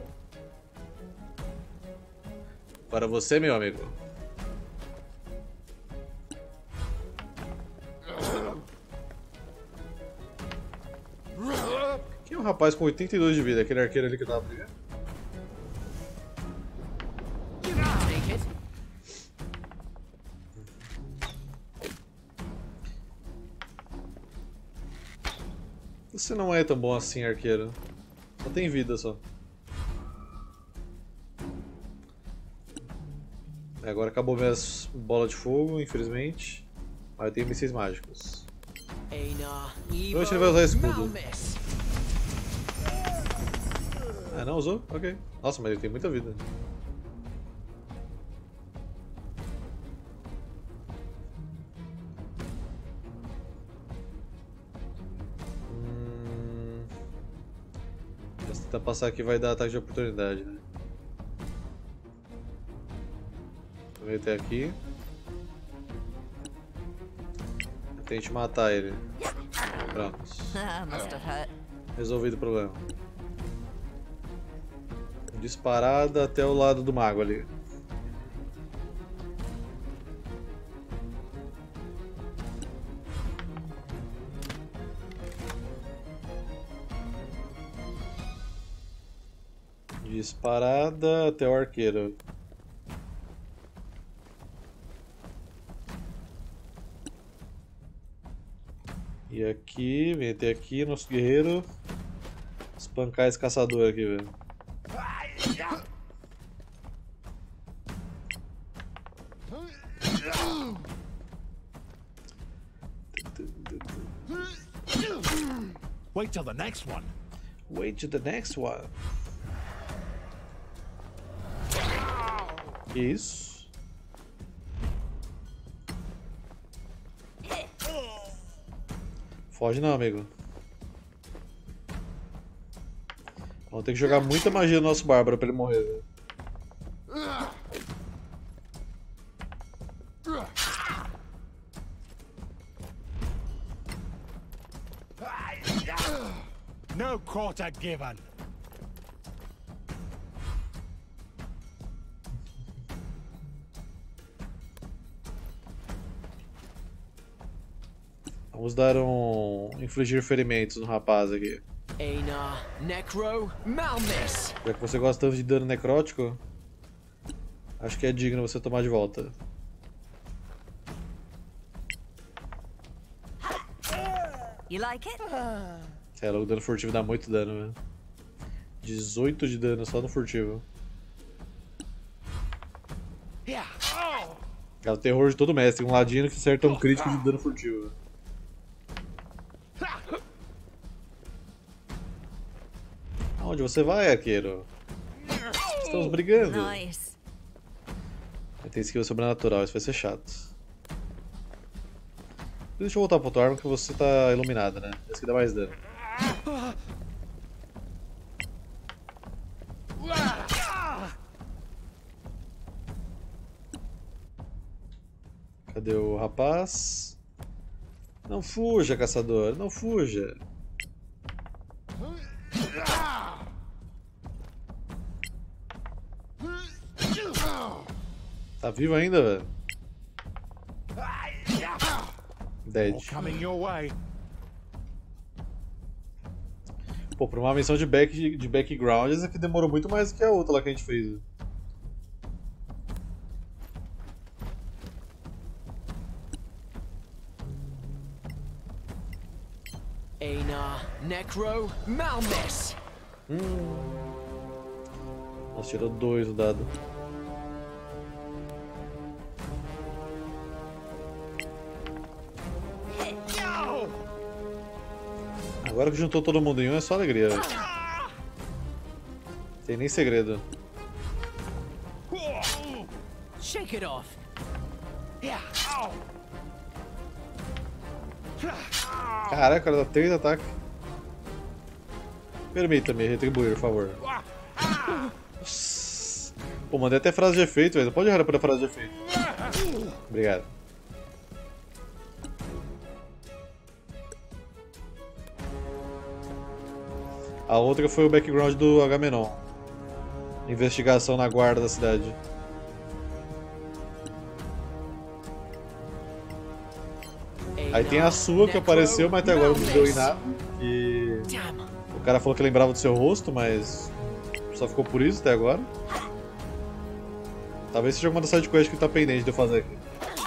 Para você, meu amigo. Quem é um rapaz com oitenta e dois de vida? Aquele arqueiro ali que eu tava brigando? Take it. Você não é tão bom assim, arqueiro. Só tem vida só. Agora acabou minhas bolas de fogo, infelizmente. Mas eu tenho mísseis mágicos. Einar, Hoje ele vai usar escudo. Malmis. Ah, não usou? Ok. Nossa, mas ele tem muita vida. Hum... Se tentar passar aqui vai dar ataque de oportunidade, né? Vou até aqui. Tente matar ele. Pronto. Must have hurt. Resolvido o problema. Disparada até o lado do mago ali. Disparada até o arqueiro. E aqui, vem até aqui, nosso guerreiro. Espancar esse caçador aqui, velho. Wait till the next one. Wait to the next one. Que isso? Foge não, amigo. Vamos ter que jogar muita magia no nosso bárbaro pra ele morrer, velho. No quarter given. Vamos dar um... infligir ferimentos no rapaz aqui. Einar, Necro, Malmis. Já que você gosta tanto de dano necrótico, acho que é digno você tomar de volta. You like it? É, logo dano furtivo dá muito dano, velho. dezoito de dano só no furtivo. É o terror de todo mestre, um ladino que acerta um crítico de dano furtivo. Aonde você vai, arqueiro? Estamos brigando. Nice. Tem skill sobrenatural, isso vai ser chato. Deixa eu voltar pra tua arma que você tá iluminada, né? Esse aqui dá mais dano. Cadê o rapaz? Não fuja, caçador, não fuja. Tá vivo ainda, velho? Dead. Coming your way. Pô, pra uma missão de, back, de background, essa aqui demorou muito mais do que a outra lá que a gente fez. Einar, Necro, Malmis. Hum. Nossa, tirou dois o dado. Agora que juntou todo mundo em um é só alegria. Tem nem segredo. Shake it off. Caraca, o cara dá três ataques. Permita-me retribuir, por favor. Pô, mandei até frase de efeito, velho. Pode errar para frase de efeito. Obrigado. A outra foi o background do Agamenon. Investigação na guarda da cidade. Aí tem a sua que apareceu, mas até agora não deu em nada. E o cara falou que lembrava do seu rosto, mas só ficou por isso até agora. Talvez seja uma das sidequests que tá pendente de eu fazer aqui.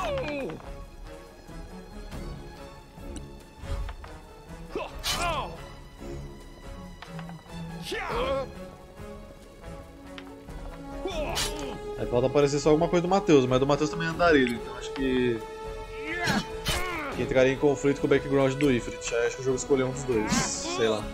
Aí falta aparecer só alguma coisa do Matheus, mas do Matheus também é andarilho, então acho que... que entraria em conflito com o background do Ifrit. Aí acho que o jogo escolheu um dos dois, sei lá.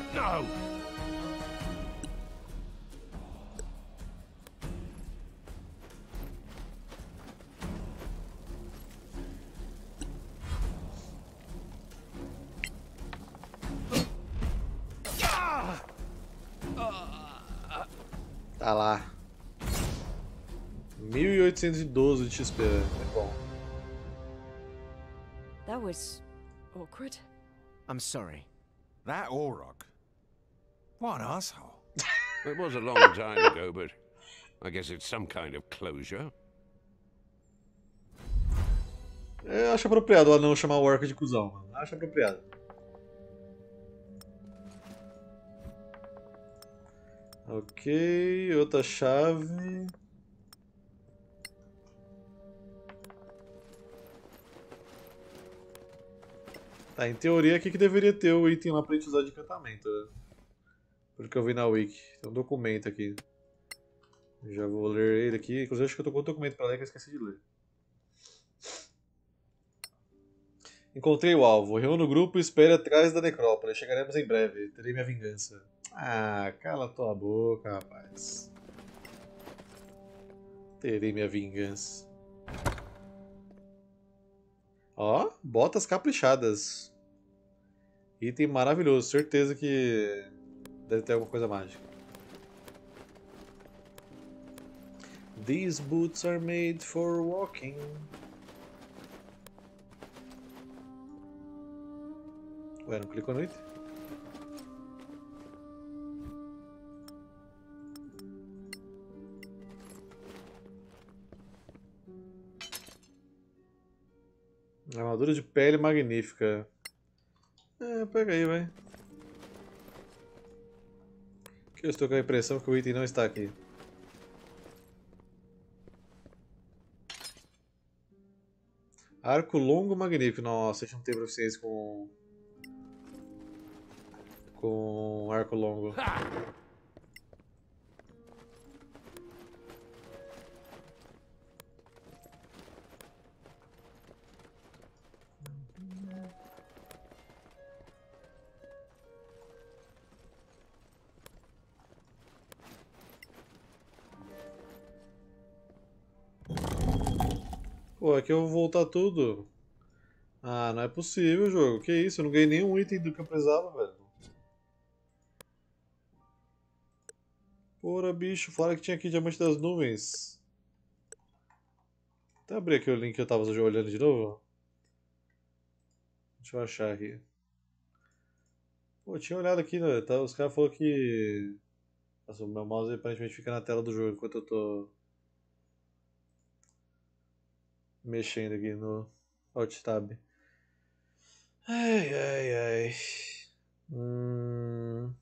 Tá lá. mil e oitocentos e doze de X P, é bom. That was awkward. I'm sorry. That Orog? What an asshole. It was a long time ago, but I guess it's some kind of closure. Eu acho apropriado ela não chamar o Orc de cuzão, mano. Acho apropriado. Ok, outra chave. Tá, em teoria aqui que deveria ter o item lá pra gente usar de encantamento. Né? Pelo que eu vi na wiki. Tem um documento aqui. Já vou ler ele aqui. Inclusive acho que eu tô com outro documento pra ler que eu esqueci de ler. Encontrei o alvo. Reúna o grupo e espere atrás da necrópole. Chegaremos em breve. Terei minha vingança. Ah, cala tua boca, rapaz. Terei minha vingança. Ó, botas caprichadas. Item maravilhoso. Certeza que deve ter alguma coisa mágica. These boots are made for walking. Ué, não clicou no item? Armadura de pele magnífica. É, pega aí, vai. Que eu estou com a impressão que o item não está aqui. Arco longo magnífico. Nossa, a gente não tem proficiência com... com arco longo. Pô, aqui eu vou voltar tudo. Ah, não é possível, jogo. Que isso? Eu não ganhei nenhum item do que eu precisava, velho. Porra, bicho. Falaram que tinha aqui Diamante das Nuvens. Até abrir aqui o link que eu tava olhando de novo. Deixa eu achar aqui. Pô, eu tinha olhado aqui, né? Tá, os caras falaram que... Nossa, o meu mouse aparentemente fica na tela do jogo enquanto eu tô... mexendo aqui no Alt Tab. Ai, ai, ai. Hum...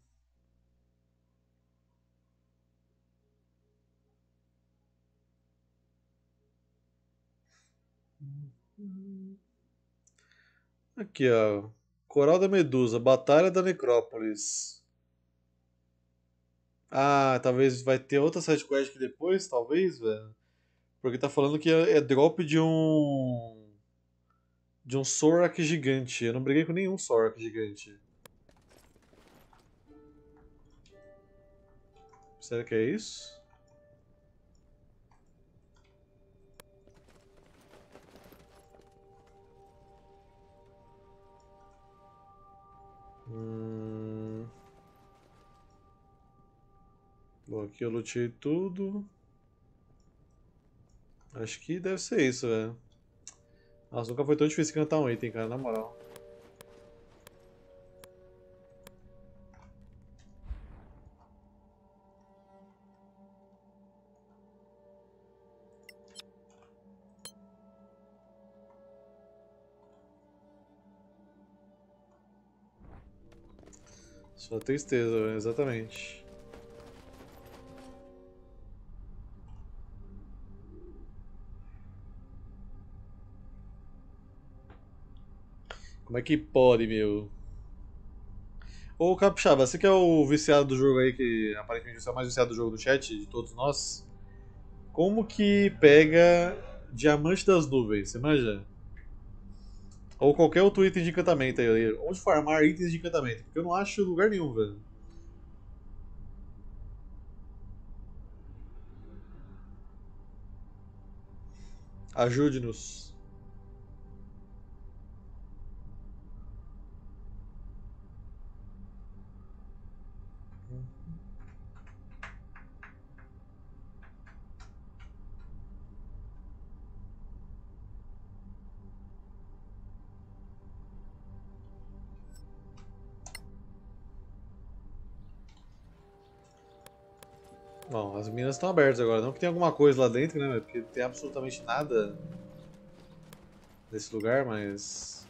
Aqui, ó. Coral da Medusa, Batalha da Necrópolis. Ah, talvez vai ter outra sidequest aqui depois, talvez, velho. Porque tá falando que é, é drop de um... de um Sorak gigante. Eu não briguei com nenhum Sorak gigante. Será que é isso? Hum... Bom, aqui eu lutei tudo. Acho que deve ser isso, velho. Nossa, nunca foi tão difícil cantar um item, cara, na moral. Só tristeza, exatamente. Como é que pode, meu? Ô Capixaba, você que é o viciado do jogo aí, que aparentemente você é o mais viciado do jogo do chat, de todos nós. Como que pega Diamante das Nuvens? Você manja? Ou qualquer outro item de encantamento aí. Onde farmar itens de encantamento? Porque eu não acho lugar nenhum, velho. Ajude-nos. Bom, as minas estão abertas agora. Não que tem alguma coisa lá dentro, né? Porque não tem absolutamente nada nesse lugar, mas...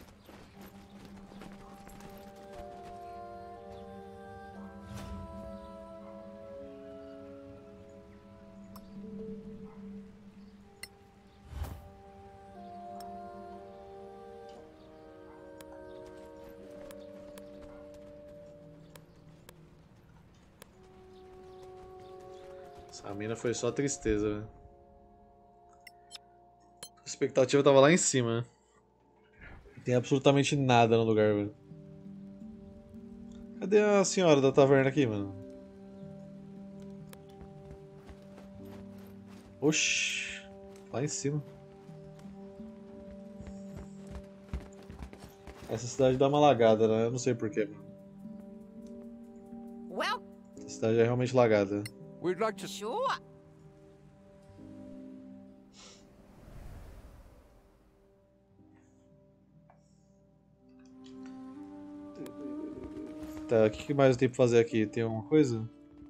Essa mina foi só tristeza, velho. A expectativa tava lá em cima. Não tem absolutamente nada no lugar, velho. Cadê a senhora da taverna aqui, mano? Oxi. Lá em cima. Essa cidade dá uma lagada, né? Eu não sei porquê, mano. Well, Essa cidade é realmente lagada. We'd like to... sure. Tá, o que que mais eu tenho pra fazer aqui? Tem alguma coisa?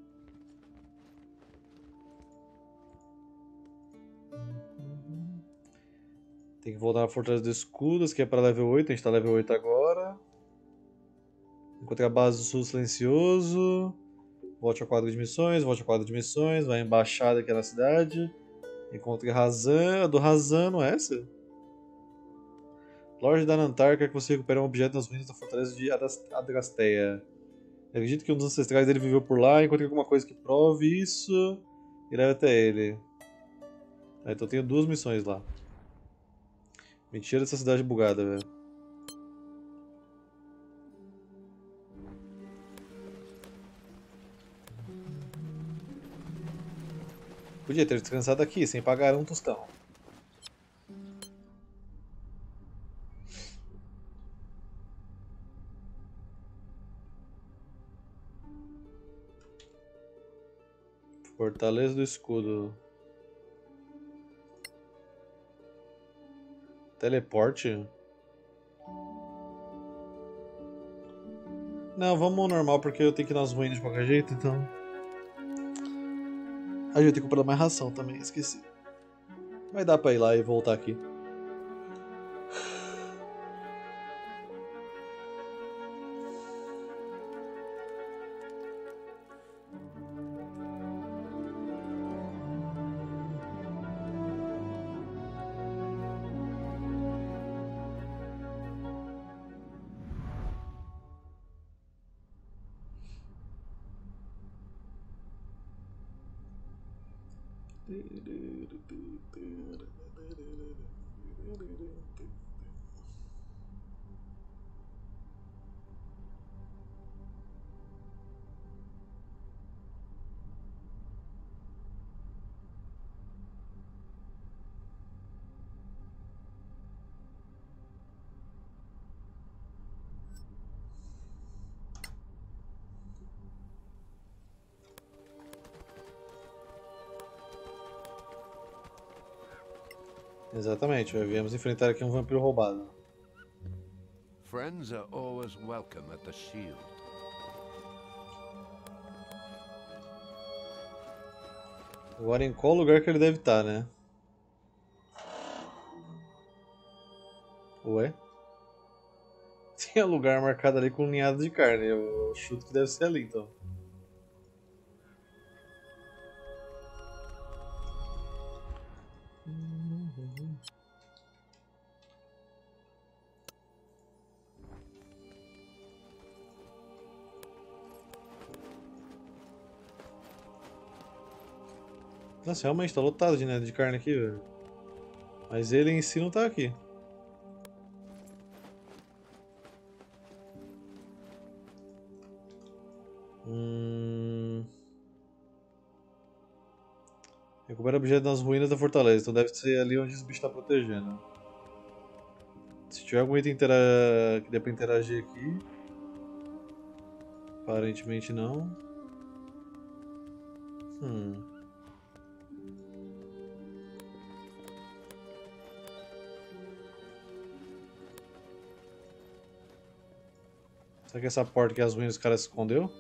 Tem que voltar na Fortaleza do Escudos, que é para level oito, a gente tá level oito agora. Encontrei a base do Sul Silencioso. Volte ao quadro de missões, volte ao quadro de missões, vai à embaixada aqui na cidade. Encontre Razan. A do Razan, não é essa? Lorde da Nantar quer que você recupere um objeto nas ruínas da Fortaleza de Adrasteia. Eu acredito que um dos ancestrais dele viveu por lá, encontre alguma coisa que prove isso e leve até ele. Ah, então eu tenho duas missões lá. Mentira dessa cidade bugada, velho. Podia ter descansado aqui, sem pagar um tostão. Fortaleza do Escudo. Teleporte? Não, vamos ao normal porque eu tenho que ir nas ruínas de qualquer jeito, então... A gente tem que comprar mais ração também, esqueci. Vai dar pra ir lá e voltar aqui. Exatamente, viemos enfrentar aqui um vampiro roubado. Friends are always welcome at the Shield. Agora em qual lugar que ele deve estar, né? Ué? Tem um lugar marcado ali com linhada de carne. Eu chuto que deve ser ali, então. Nossa, realmente tá lotado de, né, de carne aqui, velho. Mas ele em si não tá aqui. Hum... Recupera objeto nas ruínas da fortaleza, então deve ser ali onde os bichos estão protegendo. Se tiver algum item intera... que dê pra interagir aqui. Aparentemente não. Hum. Será que essa porta que as ruínas dos caras escondeu?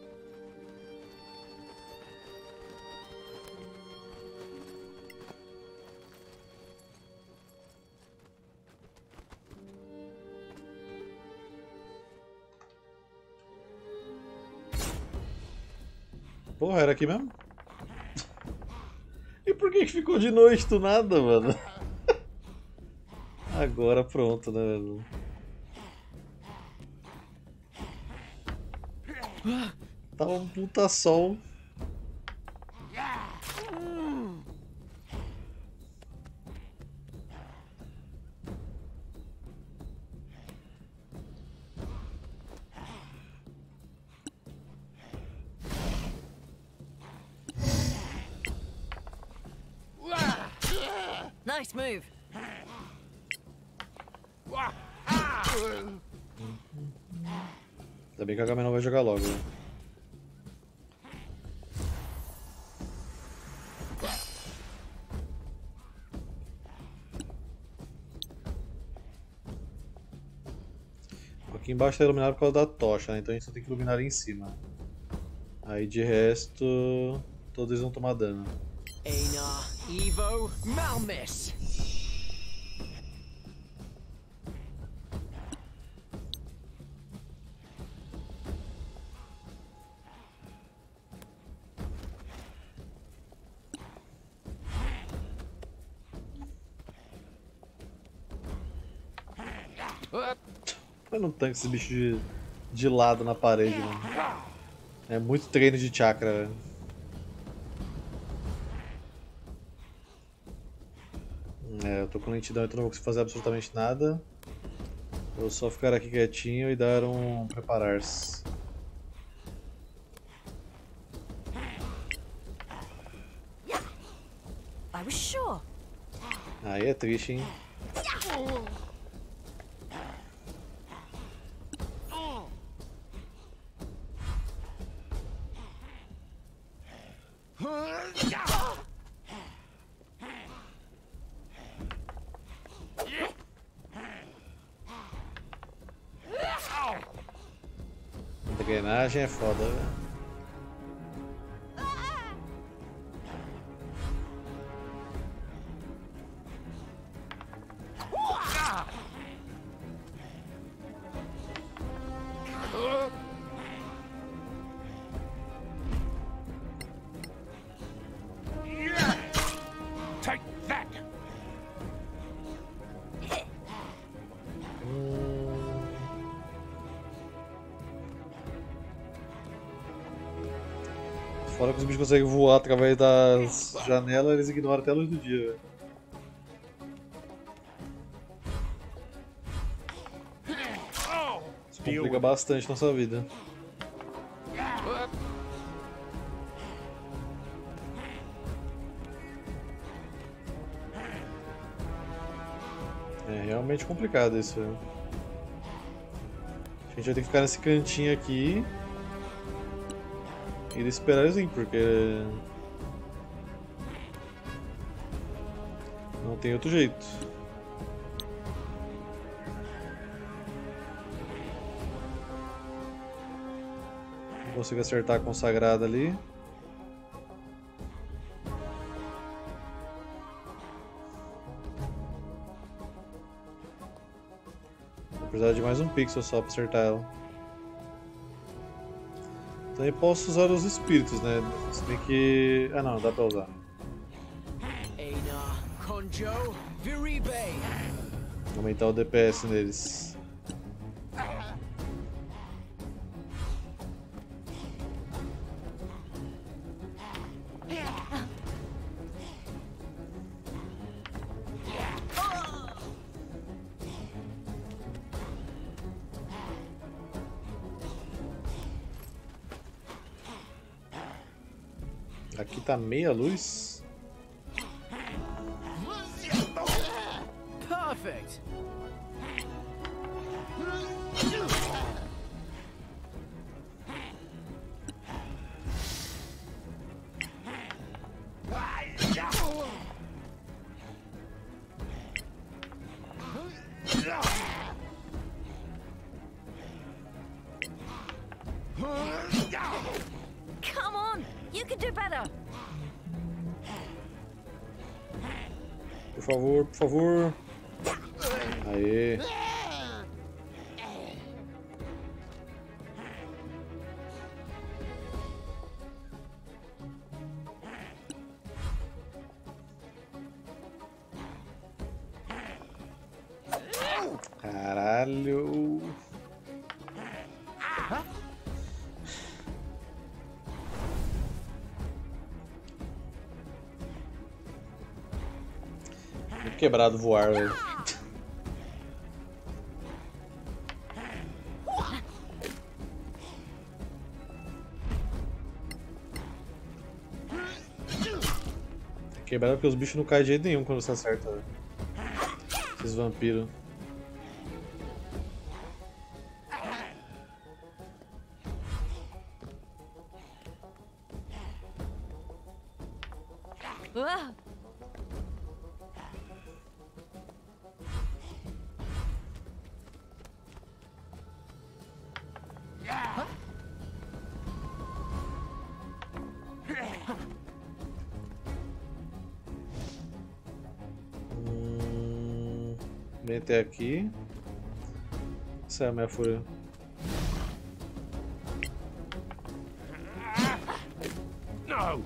Porra, era aqui mesmo? E por que que ficou de noite do nada, mano? Agora pronto, né, velho? Tá um puta sol. Nice move. Ainda bem que a Gamer não vai jogar logo, né? Aqui embaixo tá iluminado por causa da tocha, né? Então a gente só tem que iluminar ali em cima. Aí de resto, todos eles vão tomar dano. Einar, Evo, Malmis. Eu não tanco esse bicho de, de lado na parede, mano. É muito treino de chakra, velho. É, eu tô com lentidão, então não vou conseguir fazer absolutamente nada. Vou só ficar aqui quietinho e dar um preparar-se. I was sure. Aí é triste, hein? A engrenagem é foda, velho. Take that! Fora que os bichos conseguem voar através das janelas, eles ignoram até a luz do dia, velho. Isso complica bastante nossa vida. É realmente complicado isso, velho. A gente vai ter que ficar nesse cantinho aqui e esperar eles vir, porque não tem outro jeito. Não consigo acertar a consagrada ali. precisar de mais um pixel só pra acertar ela. Também posso usar os espíritos, né? Se bem que... Ah não, dá pra usar. Aina, Konjo, Viribe. Aumentar o D P S neles. Aqui tá meia luz. Perfect. Come on, you can do better. Por favor, por favor. Aê. Caralho. Muito quebrado voar, velho. Quebrado porque os bichos não caem de jeito nenhum quando você acerta, velho. Esses vampiros. Ah, Hum, vem até aqui. Essa é a minha fúria. No!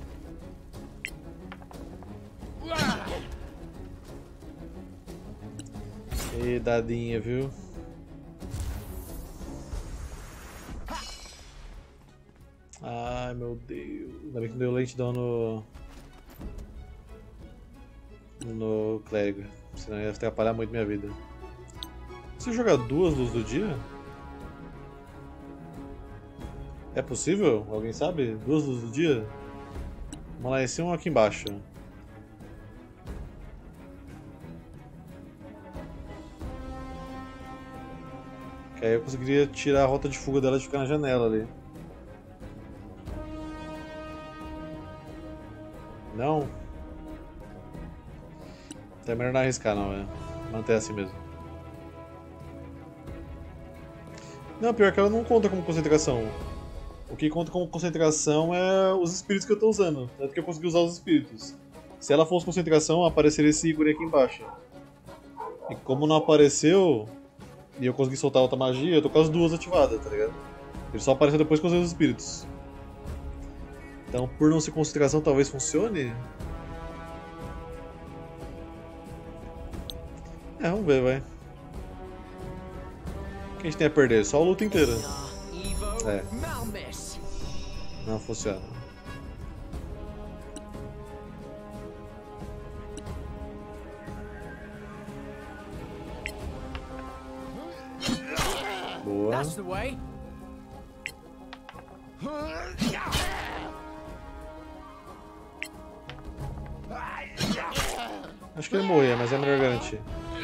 E dadinha, viu? Ai meu Deus. Ainda bem que não deu lentidão no. No clérigo. Senão ia atrapalhar muito minha vida. Se eu jogar duas luzes do dia? É possível? Alguém sabe? Duas luzes do dia? Uma lá em cima e uma aqui embaixo. Que aí eu conseguiria tirar a rota de fuga dela de ficar na janela ali. Não? É melhor não arriscar não, é. Manter assim mesmo. Não, pior que ela não conta como concentração. O que conta como concentração é os espíritos que eu tô usando. Tanto que eu consegui usar os espíritos. Se ela fosse concentração, apareceria esse ícone aqui embaixo. E como não apareceu, e eu consegui soltar outra magia, eu tô com as duas ativadas, tá ligado? Ele só apareceu depois que eu usei os espíritos. Então, por não ser concentração, talvez funcione? É, vamos ver, vai. O que a gente tem a perder? Só a luta inteira. Evo, É. Malmis. Não funciona. Boa. That's the way. Acho que ele morria, mas é melhor garantir.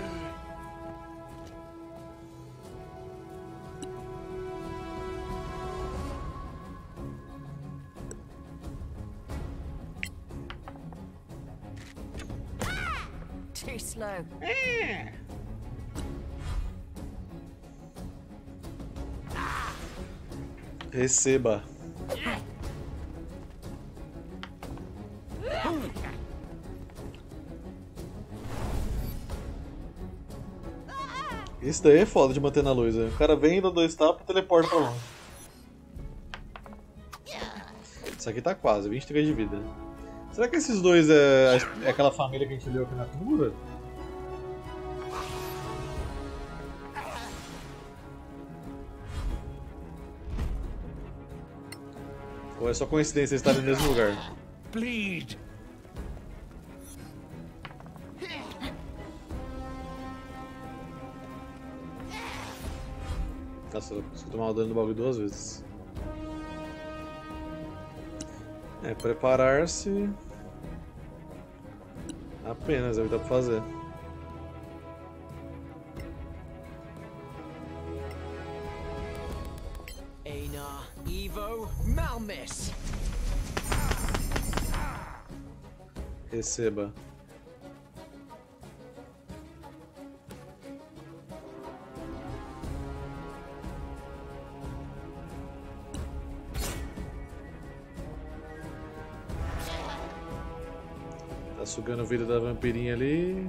too slow. Receba. Isso daí é foda de manter na luz, né? O cara vem, dá dois tapas e teleporta pra longe. Isso aqui tá quase, vinte e três de vida. Será que esses dois é, é aquela família que a gente viu aqui na tumba? Ou é só coincidência eles estarem no mesmo lugar? Bleed. Nossa, eu preciso tomar o dano do bagulho duas vezes. É, preparar-se. Apenas, é o que dá pra fazer. Einar, Evo, Malmis. Receba. Tá sugando vida da vampirinha ali.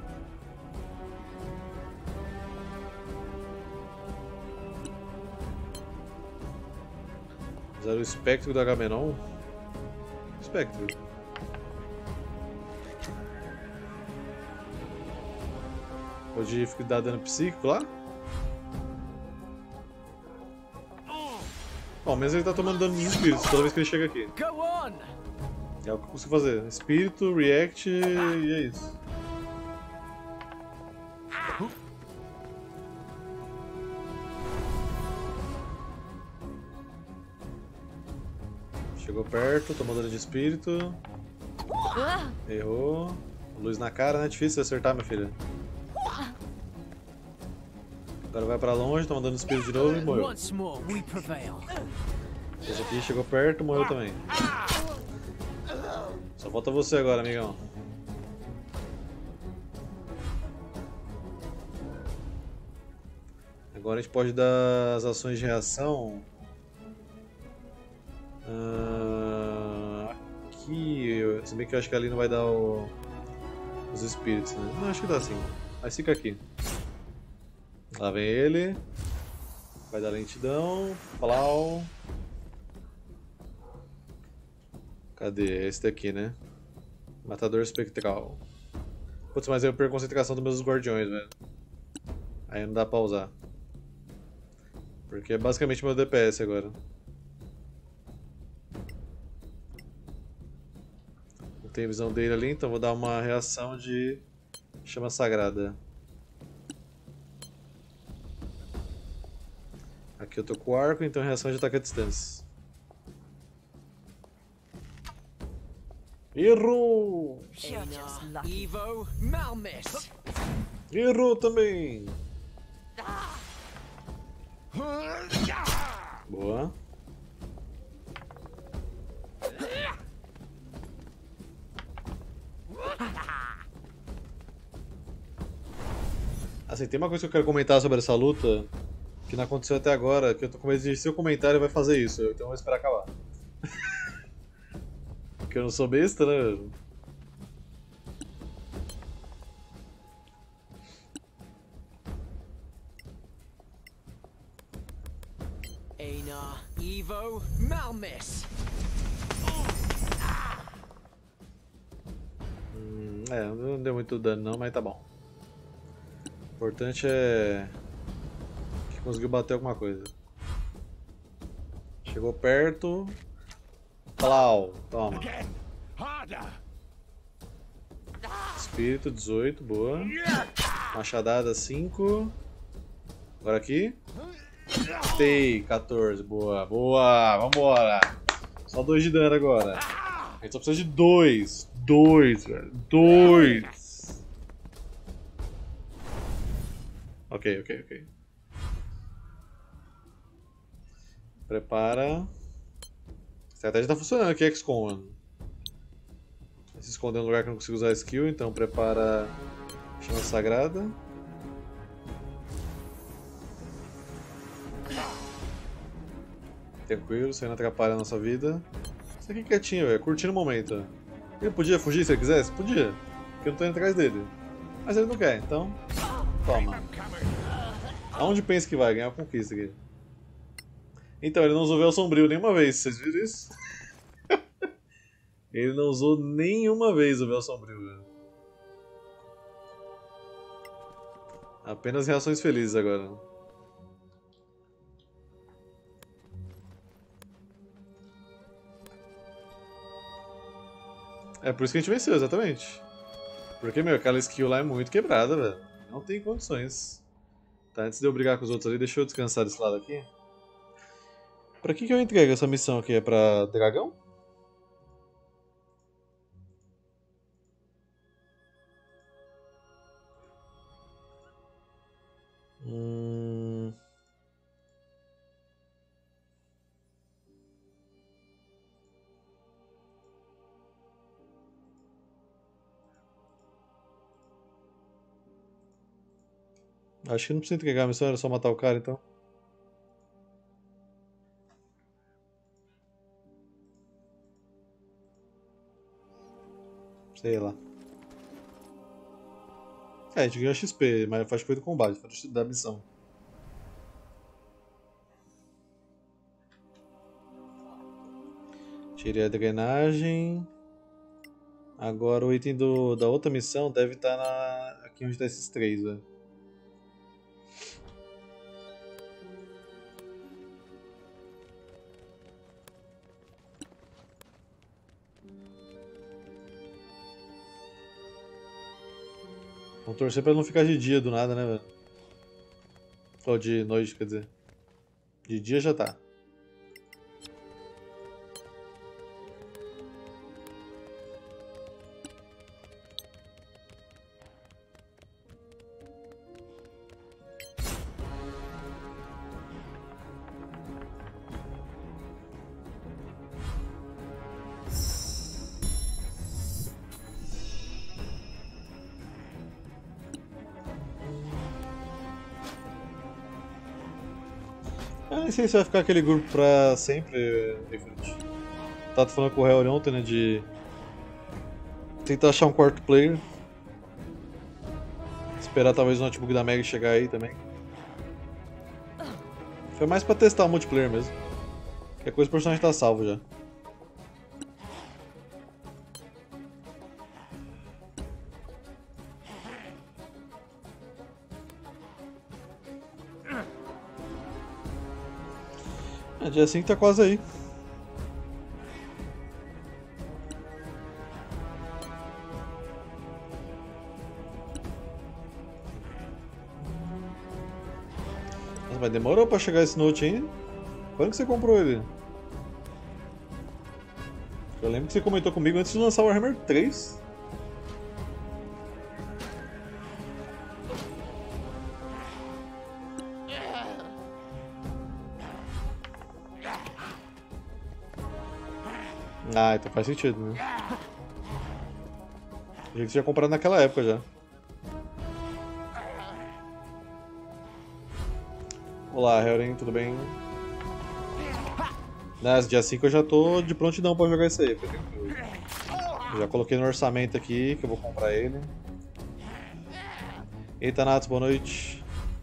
Usar o espectro do Agamenon. Espectro. Pode dar dano psíquico lá? Bom, mas ele tá tomando dano dos espíritos toda vez que ele chega aqui. Go on. É o que eu consigo fazer. Espírito, react e é isso. Chegou perto, tomou dano de espírito. Errou. Luz na cara, né? Difícil acertar, minha filha. Agora vai pra longe, toma dano de espírito de novo e morreu. Once more, we prevail. Esse aqui chegou perto, morreu também. Só falta você agora, amigão. Agora a gente pode dar as ações de reação. Uh, aqui, se bem que eu acho que ali não vai dar o, os espíritos, né? Não, acho que dá sim. Mas fica aqui. Lá vem ele. Vai dar lentidão. Plau. Cadê? Esse daqui, né? Matador espectral. Putz, mas eu perco a concentração dos meus guardiões, velho. Aí não dá pra usar. Porque é basicamente meu D P S agora. Não tem visão dele ali, então vou dar uma reação de chama sagrada. Aqui eu tô com o arco, então reação de ataque à distância. Errou! Einar, Evo, Malmis. Errou também! Boa. Assim, tem uma coisa que eu quero comentar sobre essa luta que não aconteceu até agora, que eu tô com medo de se o comentário vai fazer isso, então eu vou esperar acabar. Porque eu não sou besta, né? Einar, Evo, Malmis. Hum, é, não deu muito dano não, mas tá bom. O importante é que conseguiu bater alguma coisa. Chegou perto. Plau, toma. Espírito, dezoito, boa. Machadada, cinco. Agora aqui. Tei, quatorze, boa, boa, vambora. Só dois de dano agora. A gente só precisa de dois. Dois, velho. Dois. Ok, ok, ok. Prepara. A estratégia tá funcionando aqui, X COM, mano. Se esconder em um lugar que eu não consigo usar skill, então prepara chama sagrada. Tranquilo, sem não atrapalhar a nossa vida. Isso aqui quietinho, velho, curtindo o momento. Ele podia fugir se ele quisesse? Podia. Porque eu não tô indo atrás dele. Mas ele não quer, então. Toma. Aonde pensa que vai ganhar a conquista aqui? Então, ele não usou véu sombrio nenhuma vez, vocês viram isso? Ele não usou nenhuma vez o véu sombrio, velho. Apenas reações felizes agora. É por isso que a gente venceu, exatamente. Porque, meu, aquela skill lá é muito quebrada, velho. Não tem condições. Tá, antes de eu brigar com os outros ali, deixa eu descansar desse lado aqui. Pra que que eu entrego essa missão aqui? É pra dragão? Hum... Acho que não precisa entregar a missão, era só matar o cara, então. Sei lá. É, a gente ganhou X P, mas faz foi do combate, faz da missão. Tirei a drenagem. Agora o item do, da outra missão deve estar na, aqui onde está esses três, velho. Vamos torcer pra não ficar de dia do nada, né, velho? Ou de noite, quer dizer. De dia já tá. Eu nem sei se vai ficar aquele grupo pra sempre, Infinite. Tava falando com o Hell ontem, né, de tentar achar um quarto player. Esperar talvez o notebook da Meg chegar aí também. Foi mais pra testar o multiplayer mesmo. Qualquer coisa o personagem tá salvo já. É, dia cinco tá quase aí. Nossa, mas demorou pra chegar esse note ainda? Quando que você comprou ele? Eu lembro que você comentou comigo antes de lançar o Warhammer três. Ah, então faz sentido, né? A gente tinha comprado naquela época já. Olá, Helen, tudo bem? Nesse dia cinco eu já tô de prontidão pra jogar isso aí. Eu já coloquei no orçamento aqui que eu vou comprar ele. Eita, Natos, boa noite.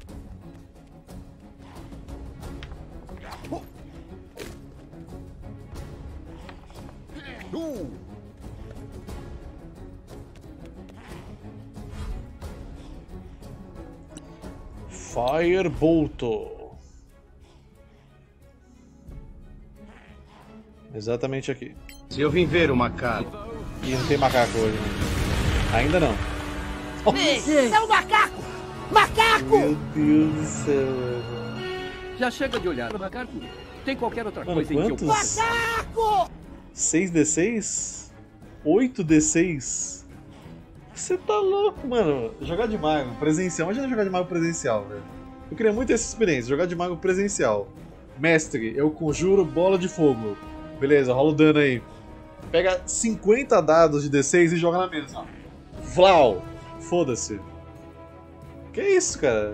Firebolt. Exatamente aqui. Se eu vim ver o macaco. E não tem macaco hoje, né? Ainda não. É um macaco! Macaco! Meu Deus do céu, velho. Já chega de olhar o macaco. Tem qualquer outra Mano, coisa em que eu quantos? possa. Macaco! seis D seis? oito D seis? Você tá louco, mano. Jogar de mago presencial. Imagina jogar de mago presencial, velho. Eu queria muito essa experiência, jogar de mago presencial. Mestre, eu conjuro bola de fogo. Beleza, rola o dano aí. Pega cinquenta dados de D seis e joga na mesa. Vlau! Foda-se. Que isso, cara?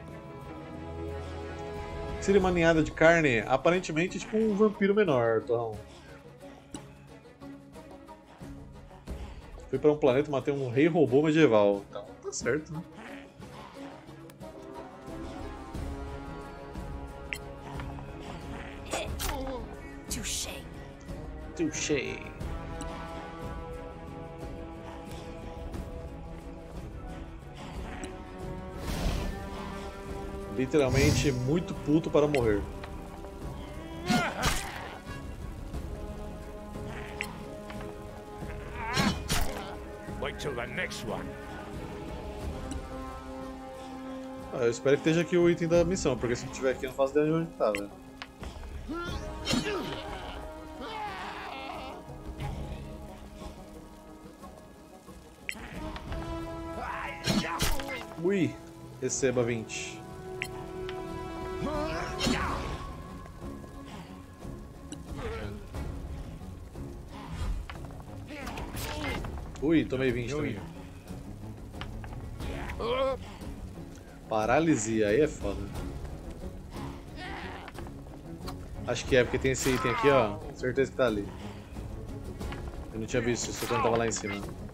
Seria uma ninhada de carne, aparentemente tipo um vampiro menor, Torrão. Fui pra um planeta, matei um rei robô medieval. Então tá certo, né? Touché. Touché. Literalmente muito puto para morrer. Wait till the next one. Ah, eu espero que esteja aqui o item da missão, porque se não tiver aqui eu não faço ideia de onde tá, velho. Ui, receba vinte. Ui, tomei vinte também. Paralisia, aí é foda. Acho que é porque tem esse item aqui, ó. Certeza que tá ali. Eu não tinha visto isso quando tava lá em cima.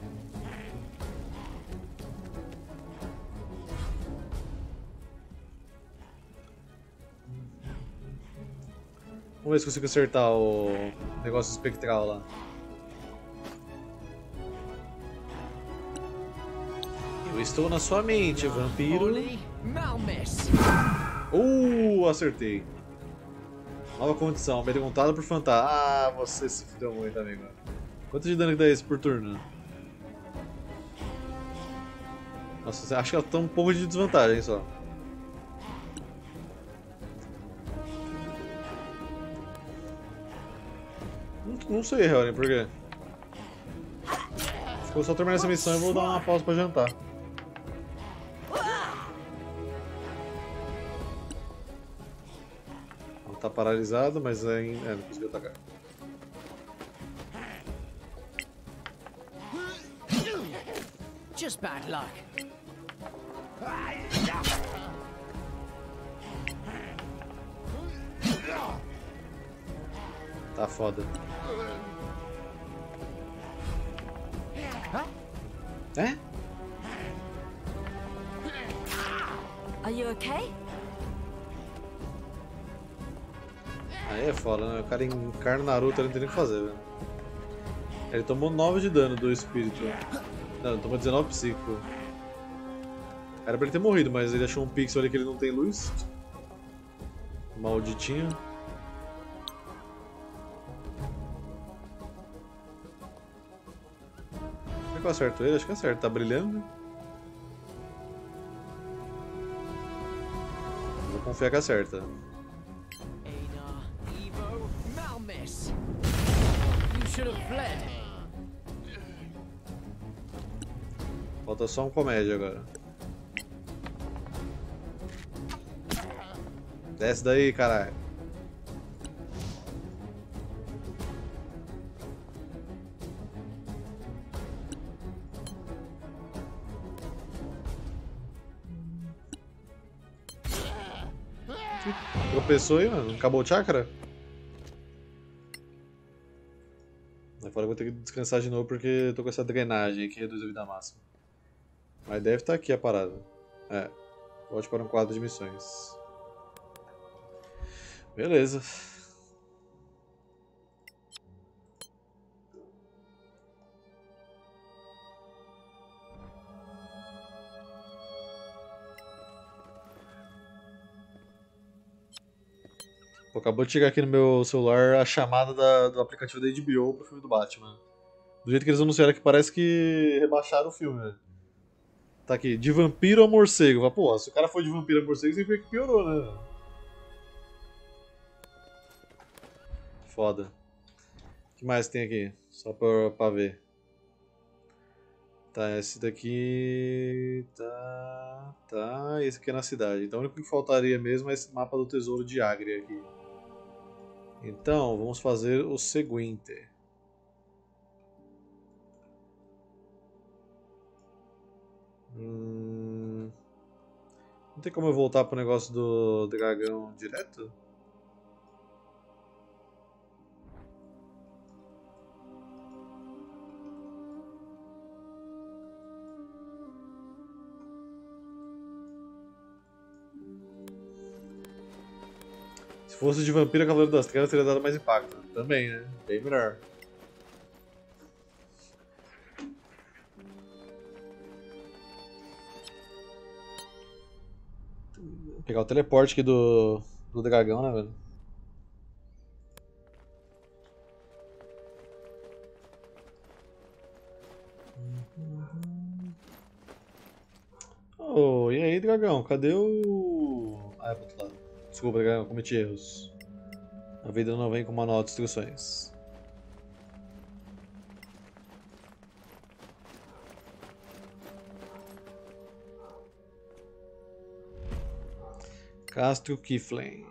Vamos ver se consigo acertar o negócio espectral lá. Eu estou na sua mente, vampiro. Holy Malmis. Uh, acertei. Nova condição, perguntada por fantasma. Ah, você se fudeu muito, amigo. Quanto de dano que dá esse por turno? Nossa, acho que ela tá um pouco de desvantagem só. Não, não sei, Helren, por quê? Ficou só terminar essa missão e vou dar uma pausa pra jantar. Ela tá paralisado, mas ainda é, não conseguiu atacar. Just bad luck. Tá foda. É? Are you okay? Aí é foda, né? O cara encarna Naruto, ele não tem nem o que fazer, velho. Ele tomou nove de dano do espírito. Não, ele tomou dezenove psíquico. Era pra ele ter morrido, mas ele achou um pixel ali que ele não tem luz. Malditinho. Será que eu acerto ele? Acho que acerto. Tá brilhando. Vou confiar que acerta. Einar, Evo, Malmis. You should have fled. Falta só um comédia agora. Desce daí, caralho. Tropeçou aí, mano. Acabou o chakra? Agora eu vou ter que descansar de novo porque eu tô com essa drenagem que reduz a vida máxima. Mas deve estar aqui a parada. É. Volte para um quadro de missões. Beleza. Pô, acabou de chegar aqui no meu celular a chamada da, do aplicativo da H B O pro filme do Batman. Do jeito que eles anunciaram aqui, parece que rebaixaram o filme, velho. Tá aqui, de vampiro a morcego. Pô, se o cara for de vampiro a morcego, significa que piorou, né? Foda. O que mais tem aqui? Só pra, pra ver. Tá, esse daqui... Tá... Tá... Esse aqui é na cidade. Então o único que faltaria mesmo é esse mapa do tesouro de Agria aqui. Então, vamos fazer o seguinte. Hum... Não tem como eu voltar pro negócio do dragão direto? Se Fosse de vampiro, Cavaleiro das Trevas teria dado mais impacto. Também, né? Bem melhor. Vou pegar o teleporte aqui do, do dragão, né, velho? Oh, e aí, dragão? Cadê o... Ah, é pro outro lado. Desculpa, dragão, cometi erros. A vida não vem com manual de instruções. Castro Kiflin.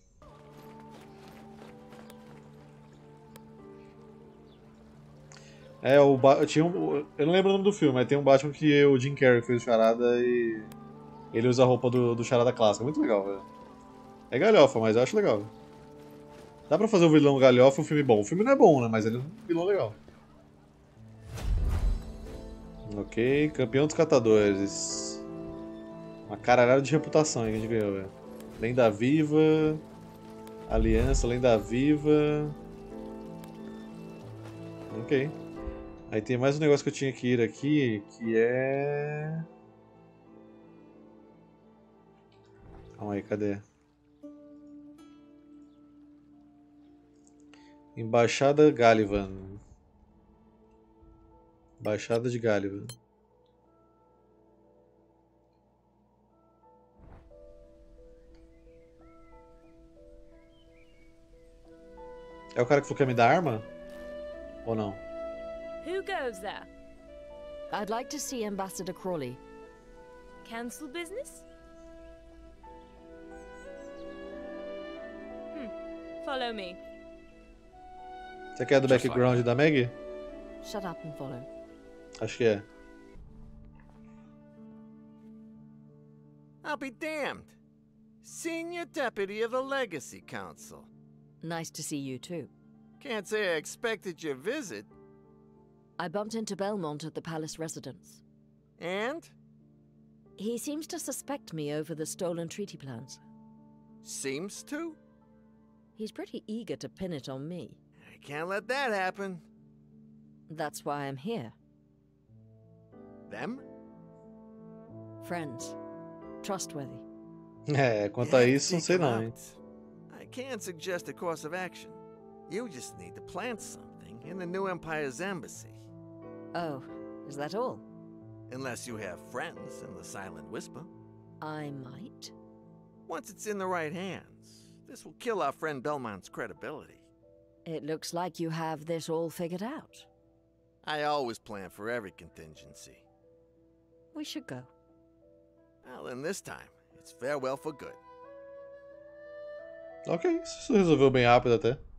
É, o ba... tinha um... eu não lembro o nome do filme, mas tem um Batman que o Jim Carrey fez o Charada e ele usa a roupa do, do Charada clássica. Muito legal, velho. É galhofa, mas eu acho legal. Dá pra fazer um vilão galhofa e um filme bom. O filme não é bom, né? Mas ele é um vilão legal. Ok, campeão dos catadores. Uma caralhada de reputação aí que a gente ganhou, velho. Lenda Viva. Aliança, Lenda Viva. Ok. Aí tem mais um negócio que eu tinha que ir aqui, que é... Calma aí, cadê? Embaixada Gallivan. Embaixada de Gallivan. É o cara que falou que ia me dar arma? Ou não? Who goes there? I'd like to see Ambassador Crawley. Cancel business? Hmm. Follow me. Você quer do background da Maggie? Shut up and follow. Acho que é. I'll be damned. Senior Deputy of the Legacy Council. Nice to see you too. Can't say I expected your visit. I bumped into Belmont at the palace residence. And? He seems to suspect me over the stolen treaty plans. Seems to? He's pretty eager to pin it on me. I can't let that happen. That's why I'm here. Them? Friends. Trustworthy. É, quanto a isso, não sei não, hein. I can't suggest a course of action. You just need to plant something in the New Empire's embassy. Oh, is that all? Unless you have friends in the Silent Whisper. I might. Once it's in the right hands, this will kill our friend Belmont's credibility. It looks like you have this all figured out. I always plan for every contingency. We should go. Well, and this time, it's farewell for good. Ok, isso resolveu bem rápido até.